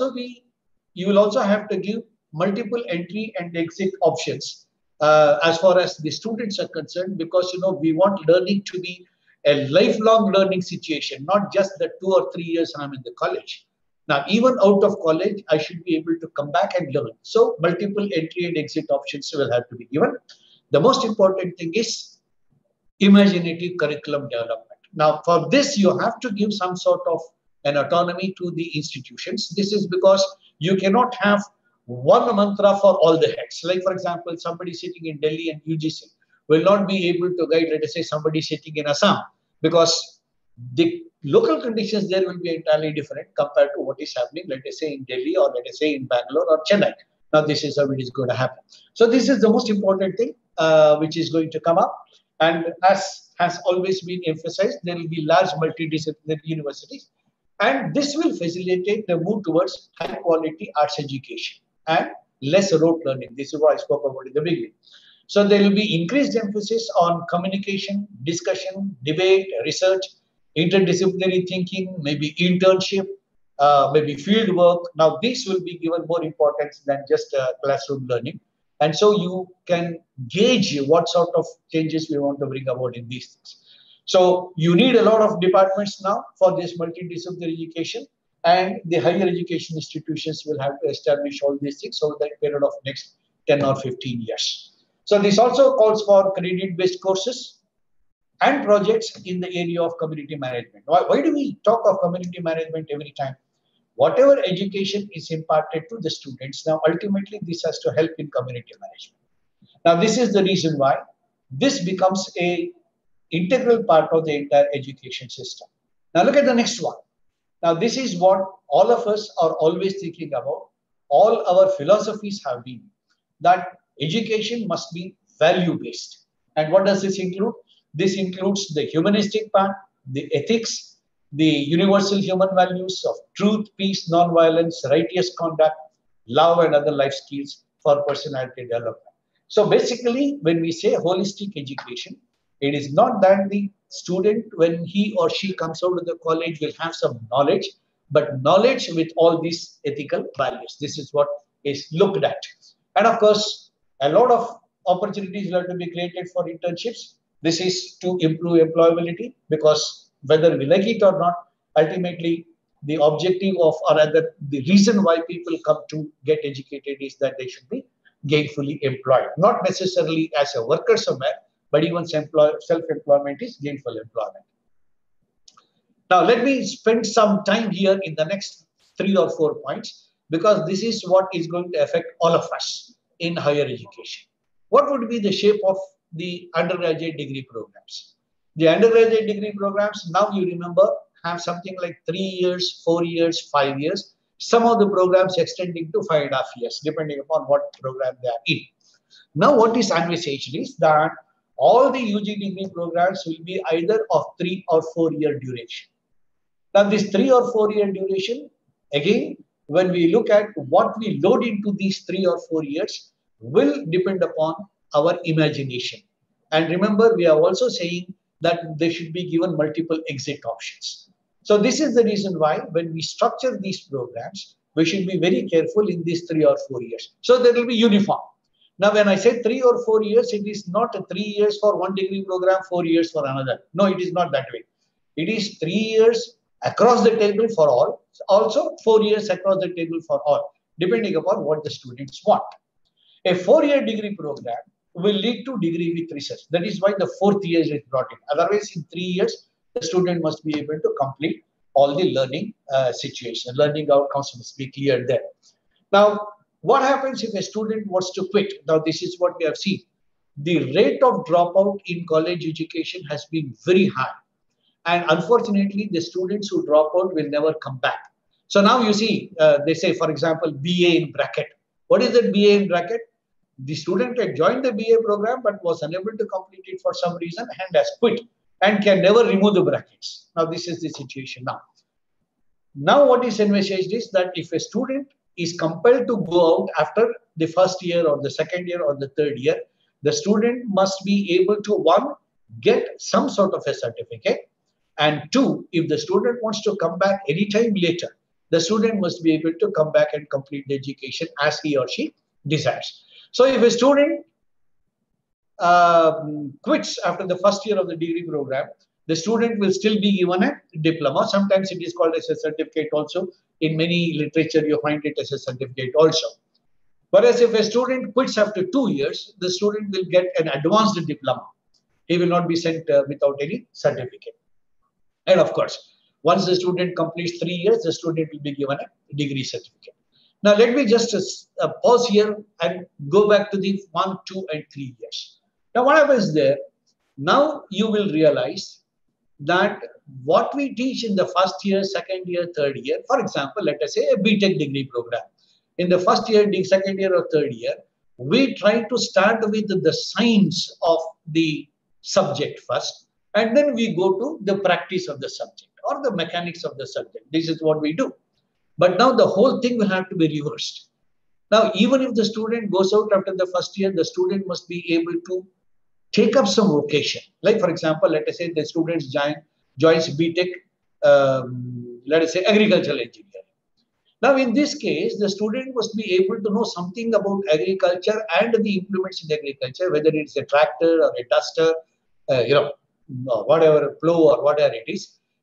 also have to give multiple entry and exit options as far as the students are concerned, because we want learning to be a lifelong learning situation, not just the 2 or 3 years I'm in the college. Now, even out of college, I should be able to come back and learn. So multiple entry and exit options will have to be given. The most important thing is imaginative curriculum development. Now, for this, you have to give some sort of an autonomy to the institutions. This is because you cannot have one mantra for all the heads. Like, for example, somebody sitting in Delhi and UGC will not be able to guide, let us say, somebody sitting in Assam, because the local conditions there will be entirely different compared to what is happening, let us say, in Delhi or let us say in Bangalore or Chennai. Now, this is how it is going to happen. So this is the most important thing which is going to come up. And as has always been emphasized, there will be large multidisciplinary universities. And this will facilitate the move towards high quality arts education and less rote learning. This is what I spoke about in the beginning. So there will be increased emphasis on communication, discussion, debate, research, interdisciplinary thinking, maybe internship, maybe field work. Now, this will be given more importance than just classroom learning. And so you can gauge what sort of changes we want to bring about in these things. So you need a lot of departments now for this multidisciplinary education. and the higher education institutions will have to establish all these things over the period of next 10 or 15 years. So this also calls for credit-based courses and projects in the area of community management. Why do we talk of community management every time? Whatever education is imparted to the students, now ultimately this has to help in community management. Now this is the reason why this becomes a integral part of the entire education system. Now look at the next one. Now this is what all of us are always thinking about. All our philosophies have been that education must be value-based. And what does this include? This includes the humanistic part, the ethics, the universal human values of truth, peace, non-violence, righteous conduct, love, and other life skills for personality development. So basically, when we say holistic education, it is not that the student, when he or she comes out of the college, will have some knowledge, but knowledge with all these ethical values. This is what is looked at. And of course, a lot of opportunities will have to be created for internships. This is to improve employability, because whether we like it or not, ultimately the objective of, or rather the reason why people come to get educated is that they should be gainfully employed, not necessarily as a worker somewhere, but even self-employment is gainful employment. Now, let me spend some time here in the next 3 or 4 points, because this is what is going to affect all of us in higher education. What would be the shape of the undergraduate degree programs? The undergraduate degree programs, now you remember, have something like 3 years, 4 years, 5 years. Some of the programs extending to 5.5 years, depending upon what program they are in. Now, what is envisaged is that all the UG degree programs will be either of 3 or 4 year duration. Now, this 3 or 4 year duration, again, when we look at what we load into these 3 or 4 years, will depend upon our imagination. And remember, we are also saying that they should be given multiple exit options. So this is the reason why when we structure these programs, we should be very careful in these 3 or 4 years. So they will be uniform. Now, when I say 3 or 4 years, it is not 3 years for one degree program, 4 years for another. No, it is not that way. It is 3 years across the table for all, also 4 years across the table for all, depending upon what the students want. A 4-year degree program will lead to degree with research. That is why the 4th year is brought in. Otherwise, in 3 years, the student must be able to complete all the learning situation. Learning outcomes must be clear there. Now, what happens if a student wants to quit? Now, this is what we have seen. The rate of dropout in college education has been very high. And unfortunately, the students who drop out will never come back. So now you see, they say, for example, BA in bracket. What is that BA in bracket? The student had joined the BA program but was unable to complete it for some reason and has quit and can never remove the brackets. Now, this is the situation now. Now, what is envisaged is that if a student is compelled to go out after the first year or the second year or the third year, the student must be able to, one, get some sort of a certificate, and two, if the student wants to come back anytime later, the student must be able to come back and complete the education as he or she desires. So if a student quits after the first year of the degree program, the student will still be given a diploma. Sometimes it is called as a certificate also. In many literature, you find it as a certificate also. Whereas if a student quits after 2 years, the student will get an advanced diploma. He will not be sent without any certificate. And of course, once the student completes 3 years, the student will be given a degree certificate. Now, let me just pause here and go back to the 1, 2, and 3 years. Now, what happens there? Now, you will realize that what we teach in the first year, second year, third year, for example, let us say a BTech degree program. In the first year, second year, or third year, we try to start with the science of the subject first, and then we go to the practice of the subject or the mechanics of the subject. This is what we do. But now the whole thing will have to be reversed. Now, even if the student goes out after the first year, the student must be able to take up some vocation. Like, for example, let us say the students joins BTech, let us say agricultural engineering. Now, in this case, the student must be able to know something about agriculture and the implements in agriculture, whether it's a tractor or a duster, whatever, plow or whatever it is.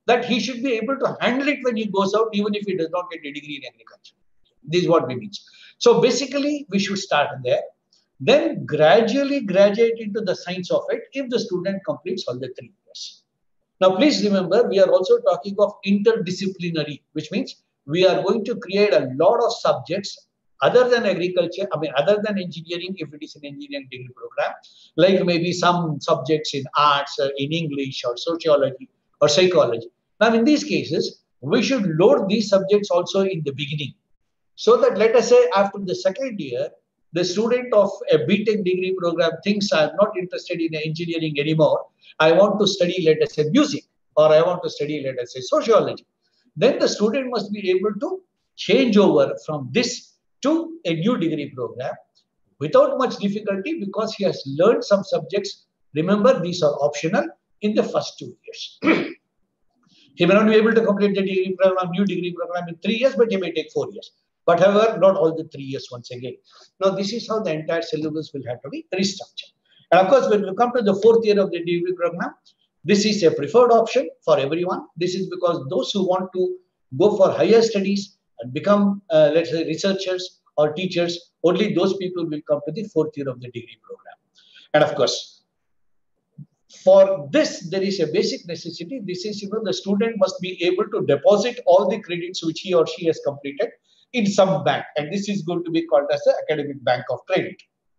that he should be able to handle it when he goes out, even if he does not get a degree in agriculture. This is what we mean. So basically, we should start there, then gradually graduate into the science of it if the student completes all the 3 years. Now, please remember, we are also talking of interdisciplinary, which means we are going to create a lot of subjects other than agriculture, other than engineering, if it is an engineering degree program, like maybe some subjects in arts, in English, or sociology, or psychology. Now, in these cases, we should load these subjects also in the beginning, so that, let us say, after the 2nd year, the student of a BTech degree program thinks, I'm not interested in engineering anymore. I want to study, let us say, music, or I want to study, let us say, sociology. Then the student must be able to change over from this to a new degree program without much difficulty, because he has learned some subjects. Remember, these are optional in the first 2 years. He may not be able to complete the degree program, new degree program in 3 years, but he may take 4 years. But however, not all the 3 years once again. Now, this is how the entire syllabus will have to be restructured. And of course, when we come to the 4th year of the degree program, this is a preferred option for everyone. This is because those who want to go for higher studies and become, let's say, researchers or teachers, only those people will come to the 4th year of the degree program. And of course, for this, there is a basic necessity. This is, the student must be able to deposit all the credits which he or she has completed in some bank. And this is going to be called as the academic bank of credit.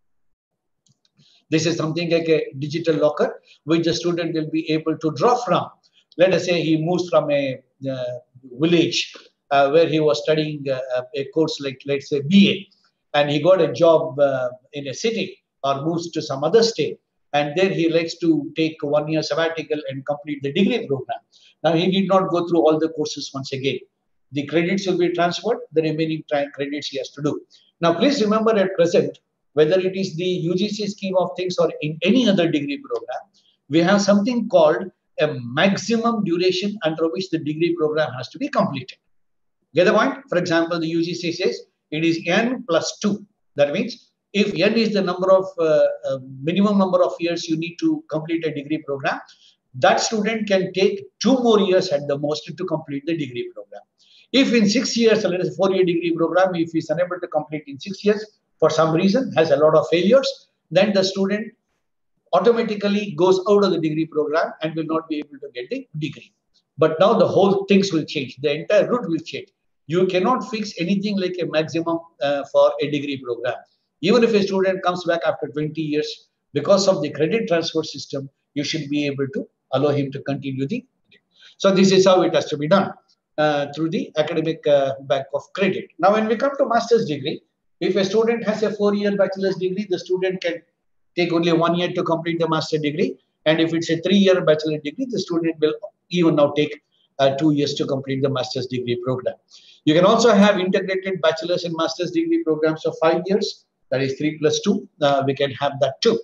This is something like a digital locker, which the student will be able to draw from. Let us say he moves from a village where he was studying a course like, let's say, BA, and he got a job in a city, or moves to some other state, and then he likes to take 1 year sabbatical and complete the degree program. Now, he need not go through all the courses once again. The credits will be transferred, the remaining credits he has to do. Now, please remember, at present, whether it is the UGC scheme of things or in any other degree program, we have something called a maximum duration under which the degree program has to be completed. Get the point? For example, the UGC says it is N plus 2. That means if N is the number of minimum number of years you need to complete a degree program, that student can take 2 more years at the most to complete the degree program. If in 6 years, let us say 4-year degree program, if he is unable to complete in 6 years for some reason, has a lot of failures, then the student automatically goes out of the degree program and will not be able to get the degree. But now the whole things will change. The entire route will change. You cannot fix anything like a maximum for a degree program. Even if a student comes back after 20 years, because of the credit transfer system, you should be able to allow him to continue the. So this is how it has to be done through the academic bank of credit. Now, when we come to master's degree, if a student has a 4-year bachelor's degree, the student can take only 1 year to complete the master's degree. And if it's a 3-year bachelor's degree, the student will even now take 2 years to complete the master's degree program. You can also have integrated bachelor's and master's degree programs of 5 years. That is 3 plus 2. We can have that too.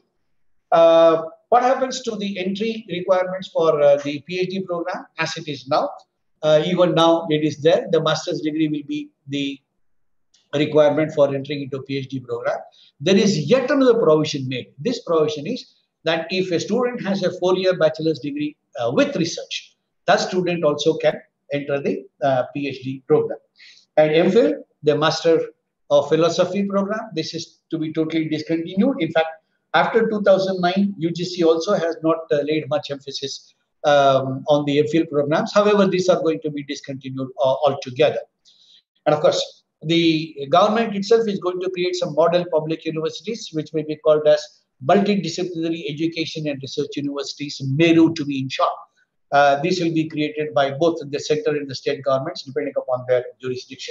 What happens to the entry requirements for the PhD program as it is now? Even now it is there. The master's degree will be the requirement for entering into a PhD program. There is yet another provision made. This provision is that if a student has a 4-year bachelor's degree with research, that student also can enter the PhD program. And MPhil, the Master of Philosophy program, this is to be totally discontinued. In fact, after 2009, UGC also has not laid much emphasis on the MPhil programs. However, these are going to be discontinued altogether. And of course, the government itself is going to create some model public universities, which may be called as multidisciplinary education and research universities, MERU to be in short. These will be created by both the center and the state governments, depending upon their jurisdiction.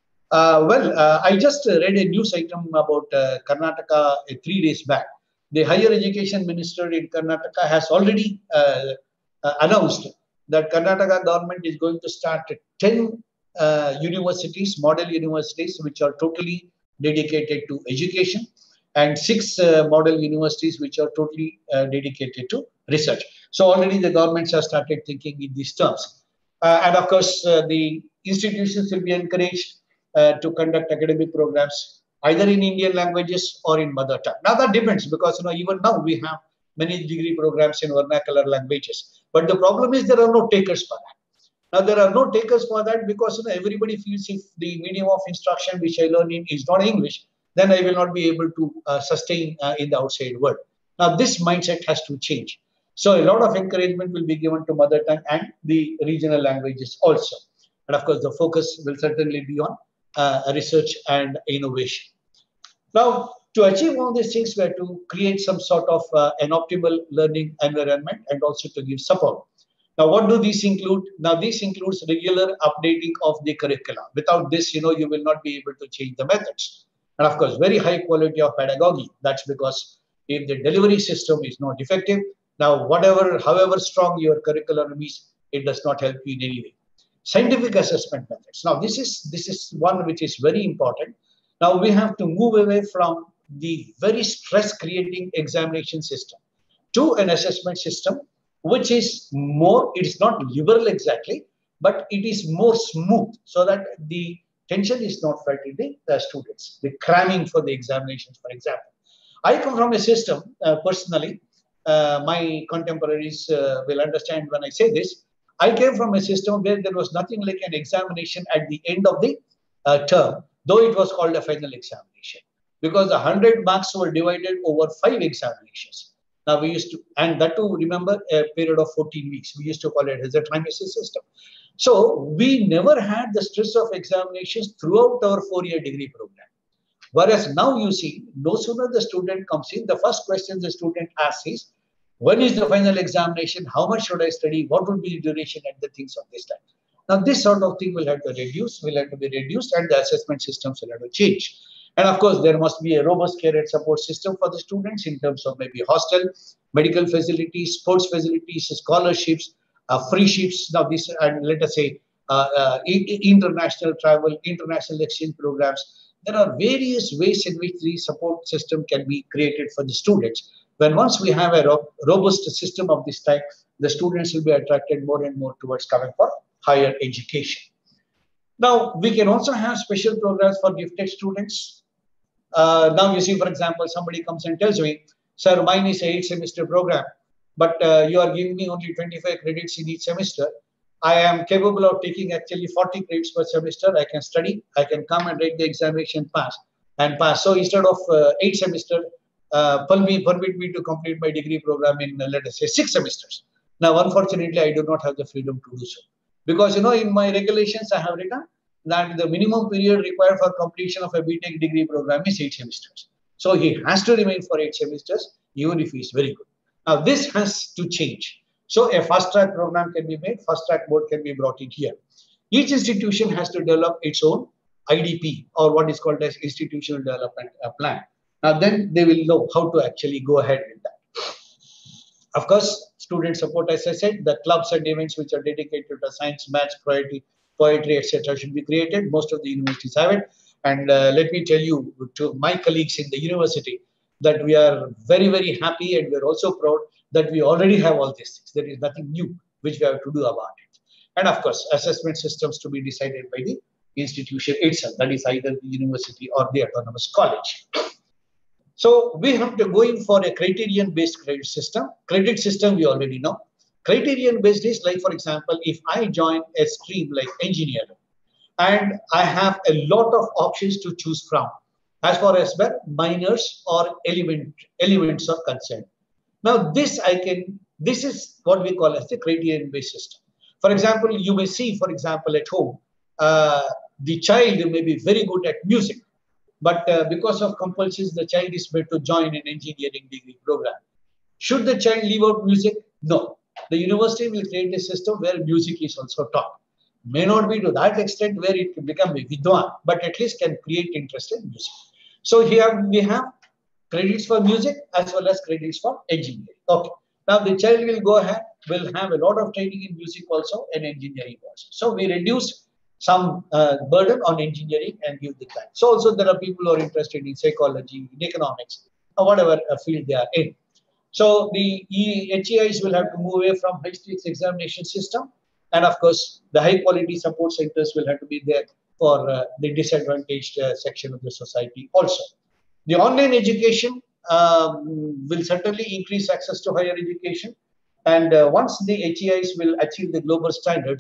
I just read a news item about Karnataka 3 days back. The higher education minister in Karnataka has already announced that Karnataka government is going to start 10 universities, model universities, which are totally dedicated to education, and 6 model universities, which are totally dedicated to research. So already the governments have started thinking in these terms. And of course, the institutions will be encouraged to conduct academic programs either in Indian languages or in mother tongue. Now that depends, because even now we have many degree programs in vernacular languages. But the problem is there are no takers for that. Now, there are no takers for that because everybody feels if the medium of instruction which I learn in is not English, then I will not be able to sustain in the outside world. Now, this mindset has to change. So, a lot of encouragement will be given to mother tongue and the regional languages also. And of course, the focus will certainly be on research and innovation. Now, to achieve all these things, we have to create some sort of an optimal learning environment and also to give support. Now, what do these include? Now, this includes regular updating of the curricula. Without this, you will not be able to change the methods. And of course, very high quality of pedagogy. That's because if the delivery system is not effective, now however strong your curriculum is, it does not help you in any way. Scientific assessment methods. Now, this is one which is very important. Now, we have to move away from the very stress-creating examination system to an assessment system which is more, it's not liberal exactly, but it is more smooth so that the tension is not felt in the students, the cramming for the examinations, for example. I come from a system, personally, my contemporaries will understand when I say this. I came from a system where there was nothing like an examination at the end of the term, though it was called a final examination, because the 100 marks were divided over 5 examinations. Now we used to, and that to remember a period of 14 weeks, we used to call it as a trimester system. So we never had the stress of examinations throughout our 4-year degree program. Whereas now you see, no sooner the student comes in, the first question the student asks is, when is the final examination? How much should I study? What would be the duration and the things of this type? Now, this sort of thing will have to be reduced, and the assessment systems will have to change. And of course, there must be a robust care and support system for the students in terms of maybe hostel, medical facilities, sports facilities, scholarships, free shifts. Now, this, and let us say, international travel, international exchange programs. There are various ways in which the support system can be created for the students. When once we have a robust system of this type, the students will be attracted more and more towards coming for higher education. Now, we can also have special programs for gifted students. Now, you see, for example, somebody comes and tells me, sir, mine is an 8-semester program, but you are giving me only 25 credits in each semester. I am capable of taking actually 40 credits per semester. I can study, I can come and write the examination, pass. So instead of 8 semesters, permit me to complete my degree program in, let us say, 6 semesters. Now, unfortunately, I do not have the freedom to do so. Because, in my regulations, I have written that the minimum period required for completion of a BTech degree program is 8 semesters. So he has to remain for 8 semesters, even if he is very good. Now, this has to change. So a fast-track program can be made, fast-track board can be brought in here. Each institution has to develop its own IDP, or what is called as institutional development plan. Now, then they will know how to actually go ahead with that. Of course, student support, as I said, the clubs and events which are dedicated to science, maths, poetry, etc. should be created. Most of the universities have it. And let me tell you, to my colleagues in the university, that we are very, very happy, and we're also proud that we already have all these things. There is nothing new which we have to do about it. And of course, assessment systems to be decided by the institution itself, that is either the university or the autonomous college. So we have to go in for a criterion-based credit system. Credit system, we already know. Criterion-based is like, for example, if I join a stream like engineering, and I have a lot of options to choose from, as far as where minors or elements are concerned. Now, this is what we call as the criterion-based system. For example, you may see, for example, at home, the child may be very good at music, but because of compulsions, the child is made to join an engineering degree program. Should the child leave out music? No. The university will create a system where music is also taught. May not be to that extent where it can become a vidwan, but at least can create interest in music. So here we have credits for music as well as credits for engineering. Okay. Now the child will go ahead, will have a lot of training in music also and engineering also. So we reduce some burden on engineering and give the time. So also there are people who are interested in psychology, in economics, or whatever field they are in. So the HEIs will have to move away from high-stakes examination system. And of course, the high-quality support centers will have to be there for the disadvantaged section of the society also. The online education will certainly increase access to higher education. And once the HEIs will achieve the global standards,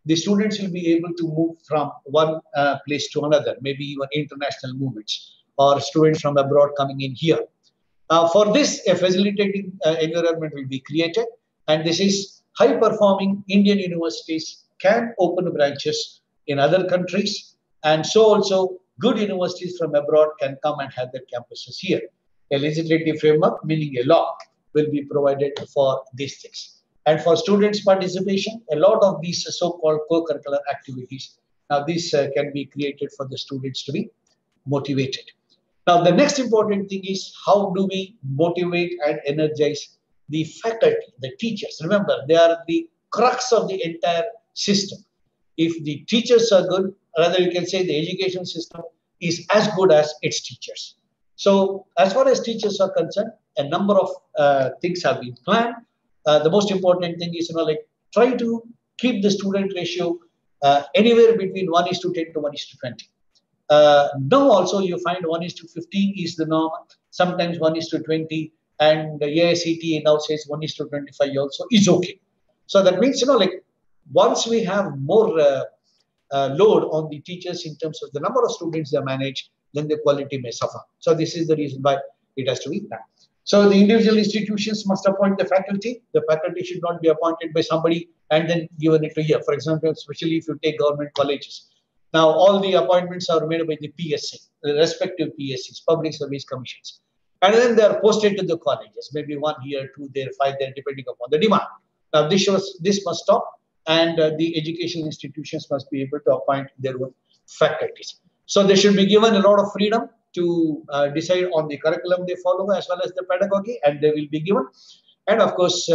the students will be able to move from one place to another, maybe even international movements or students from abroad coming in here. For this, a facilitating environment will be created, and this is high-performing Indian universities can open branches in other countries, and so also good universities from abroad can come and have their campuses here. A legislative framework, meaning a law, will be provided for these things. And for students' participation, a lot of these so-called co-curricular activities, now these can be created for the students to be motivated. Now, the next important thing is how do we motivate and energize the faculty, the teachers. Remember, they are the crux of the entire system. If the teachers are good, rather you can say the education system is as good as its teachers. So as far as teachers are concerned, a number of things have been planned. The most important thing is, like try to keep the student ratio anywhere between 1:10 to 1:20. Now also you find 1:15 is the norm, sometimes 1:20, and the AICTE now says 1:25 also is okay. So that means, like once we have more load on the teachers in terms of the number of students they manage, then the quality may suffer. So this is the reason why it has to be done. So the individual institutions must appoint the faculty. The faculty should not be appointed by somebody and then given it to here. For example, especially if you take government colleges. Now, all the appointments are made by the PSC, the respective PSCs, Public Service Commissions. And then they are posted to the colleges, maybe 1 here, 2 there, 5 there, depending upon the demand. Now, this must stop, and the educational institutions must be able to appoint their own faculties. So they should be given a lot of freedom to decide on the curriculum they follow as well as the pedagogy, and they will be given. And of course,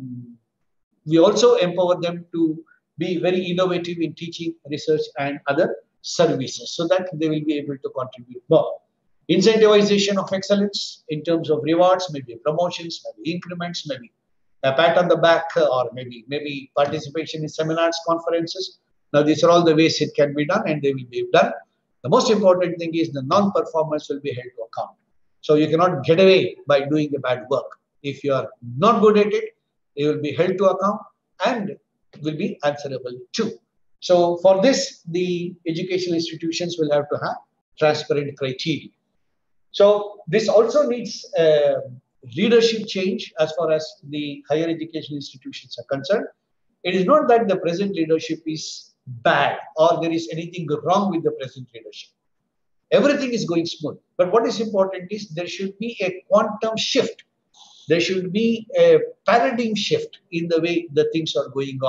we also empower them to be very innovative in teaching, research, and other services so that they will be able to contribute more. Incentivization of excellence in terms of rewards, maybe promotions, maybe increments, maybe a pat on the back, or maybe participation in seminars, conferences. Now, these are all the ways it can be done, and they will be done. The most important thing is the non-performance will be held to account. So you cannot get away by doing the bad work. If you are not good at it, you will be held to account and will be answerable too. So for this, the educational institutions will have to have transparent criteria. So this also needs leadership change as far as the higher education institutions are concerned. It is not that the present leadership is bad or there is anything wrong with the present leadership. Everything is going smooth. But what is important is there should be a quantum shift. There should be a paradigm shift in the way the things are going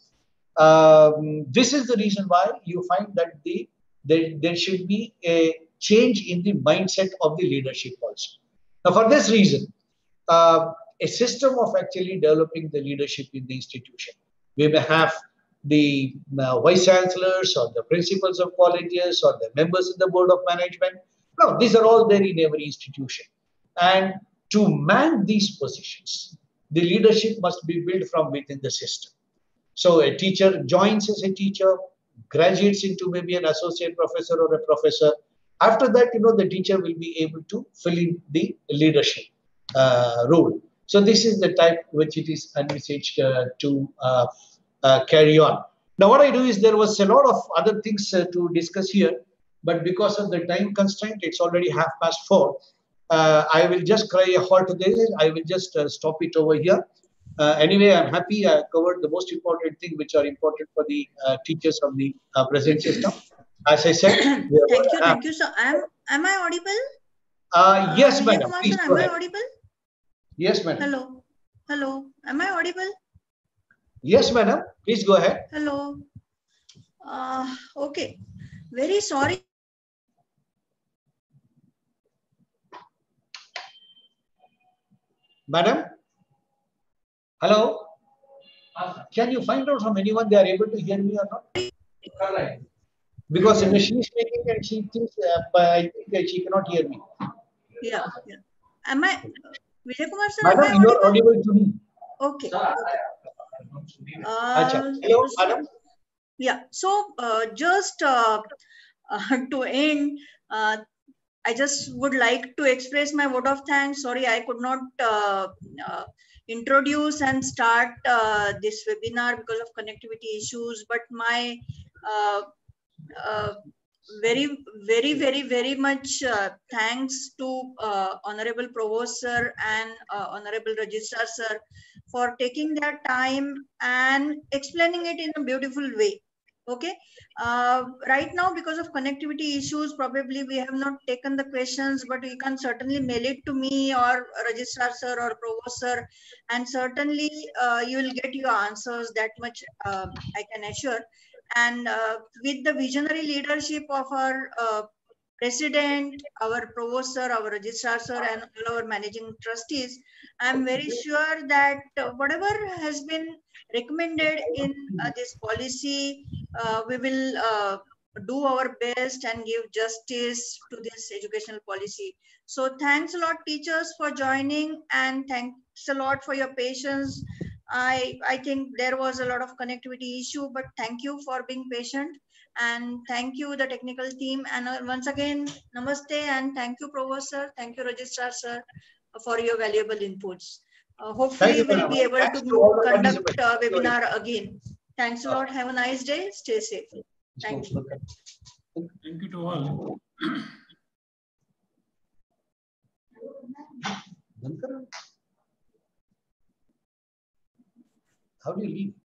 on. This is the reason why you find that there should be a change in the mindset of the leadership also. Now, for this reason, a system of actually developing the leadership in the institution. We may have the vice chancellors or the principals of colleges or the members of the board of management. No, these are all there in every institution. And to man these positions, the leadership must be built from within the system. So a teacher joins as a teacher, graduates into maybe an associate professor or a professor. After that, the teacher will be able to fill in the leadership role. So this is the type which it is envisaged to carry on. Now, what I do is there was a lot of other things to discuss here, but because of the time constraint, it's already 4:30. I will just cry a halt to this. I will just stop it over here. Anyway, I'm happy I covered the most important thing which are important for the teachers of the present system. As I said, thank you, sir. Am I audible? Yes, madam. Please go ahead. Am I audible? Yes, madam. Hello. Am I audible? Yes, madam. Please go ahead. Hello. Okay. Very sorry. Madam? Hello? Can you find out from anyone they are able to hear me or not? Because she is speaking and she thinks, I think that she cannot hear me. Yeah. Am I, Vijay Kumar sir? Madam, you are audible to me. Okay. Hello, madam? Yeah. So just to end, I just would like to express my vote of thanks. Sorry, I could not introduce and start this webinar because of connectivity issues, but my very much thanks to Honorable Provost Sir and Honorable Registrar Sir for taking their time and explaining it in a beautiful way. Okay, right now because of connectivity issues, probably we have not taken the questions, but you can certainly mail it to me or Registrar Sir or Provost Sir, and certainly you will get your answers. That much I can assure. And with the visionary leadership of our president, our provost sir, our registrar sir, and all our managing trustees, I'm very sure that whatever has been recommended in this policy, we will do our best and give justice to this educational policy. So thanks a lot, teachers, for joining, and thanks a lot for your patience. I think there was a lot of connectivity issue, but thank you for being patient, and thank you the technical team, and once again namaste, and thank you provost sir, thank you registrar sir for your valuable inputs. Hopefully we'll be able to conduct a webinar again. Thanks a lot. Have a nice day. Stay safe. Thank you. Thank you to all. How do you leave?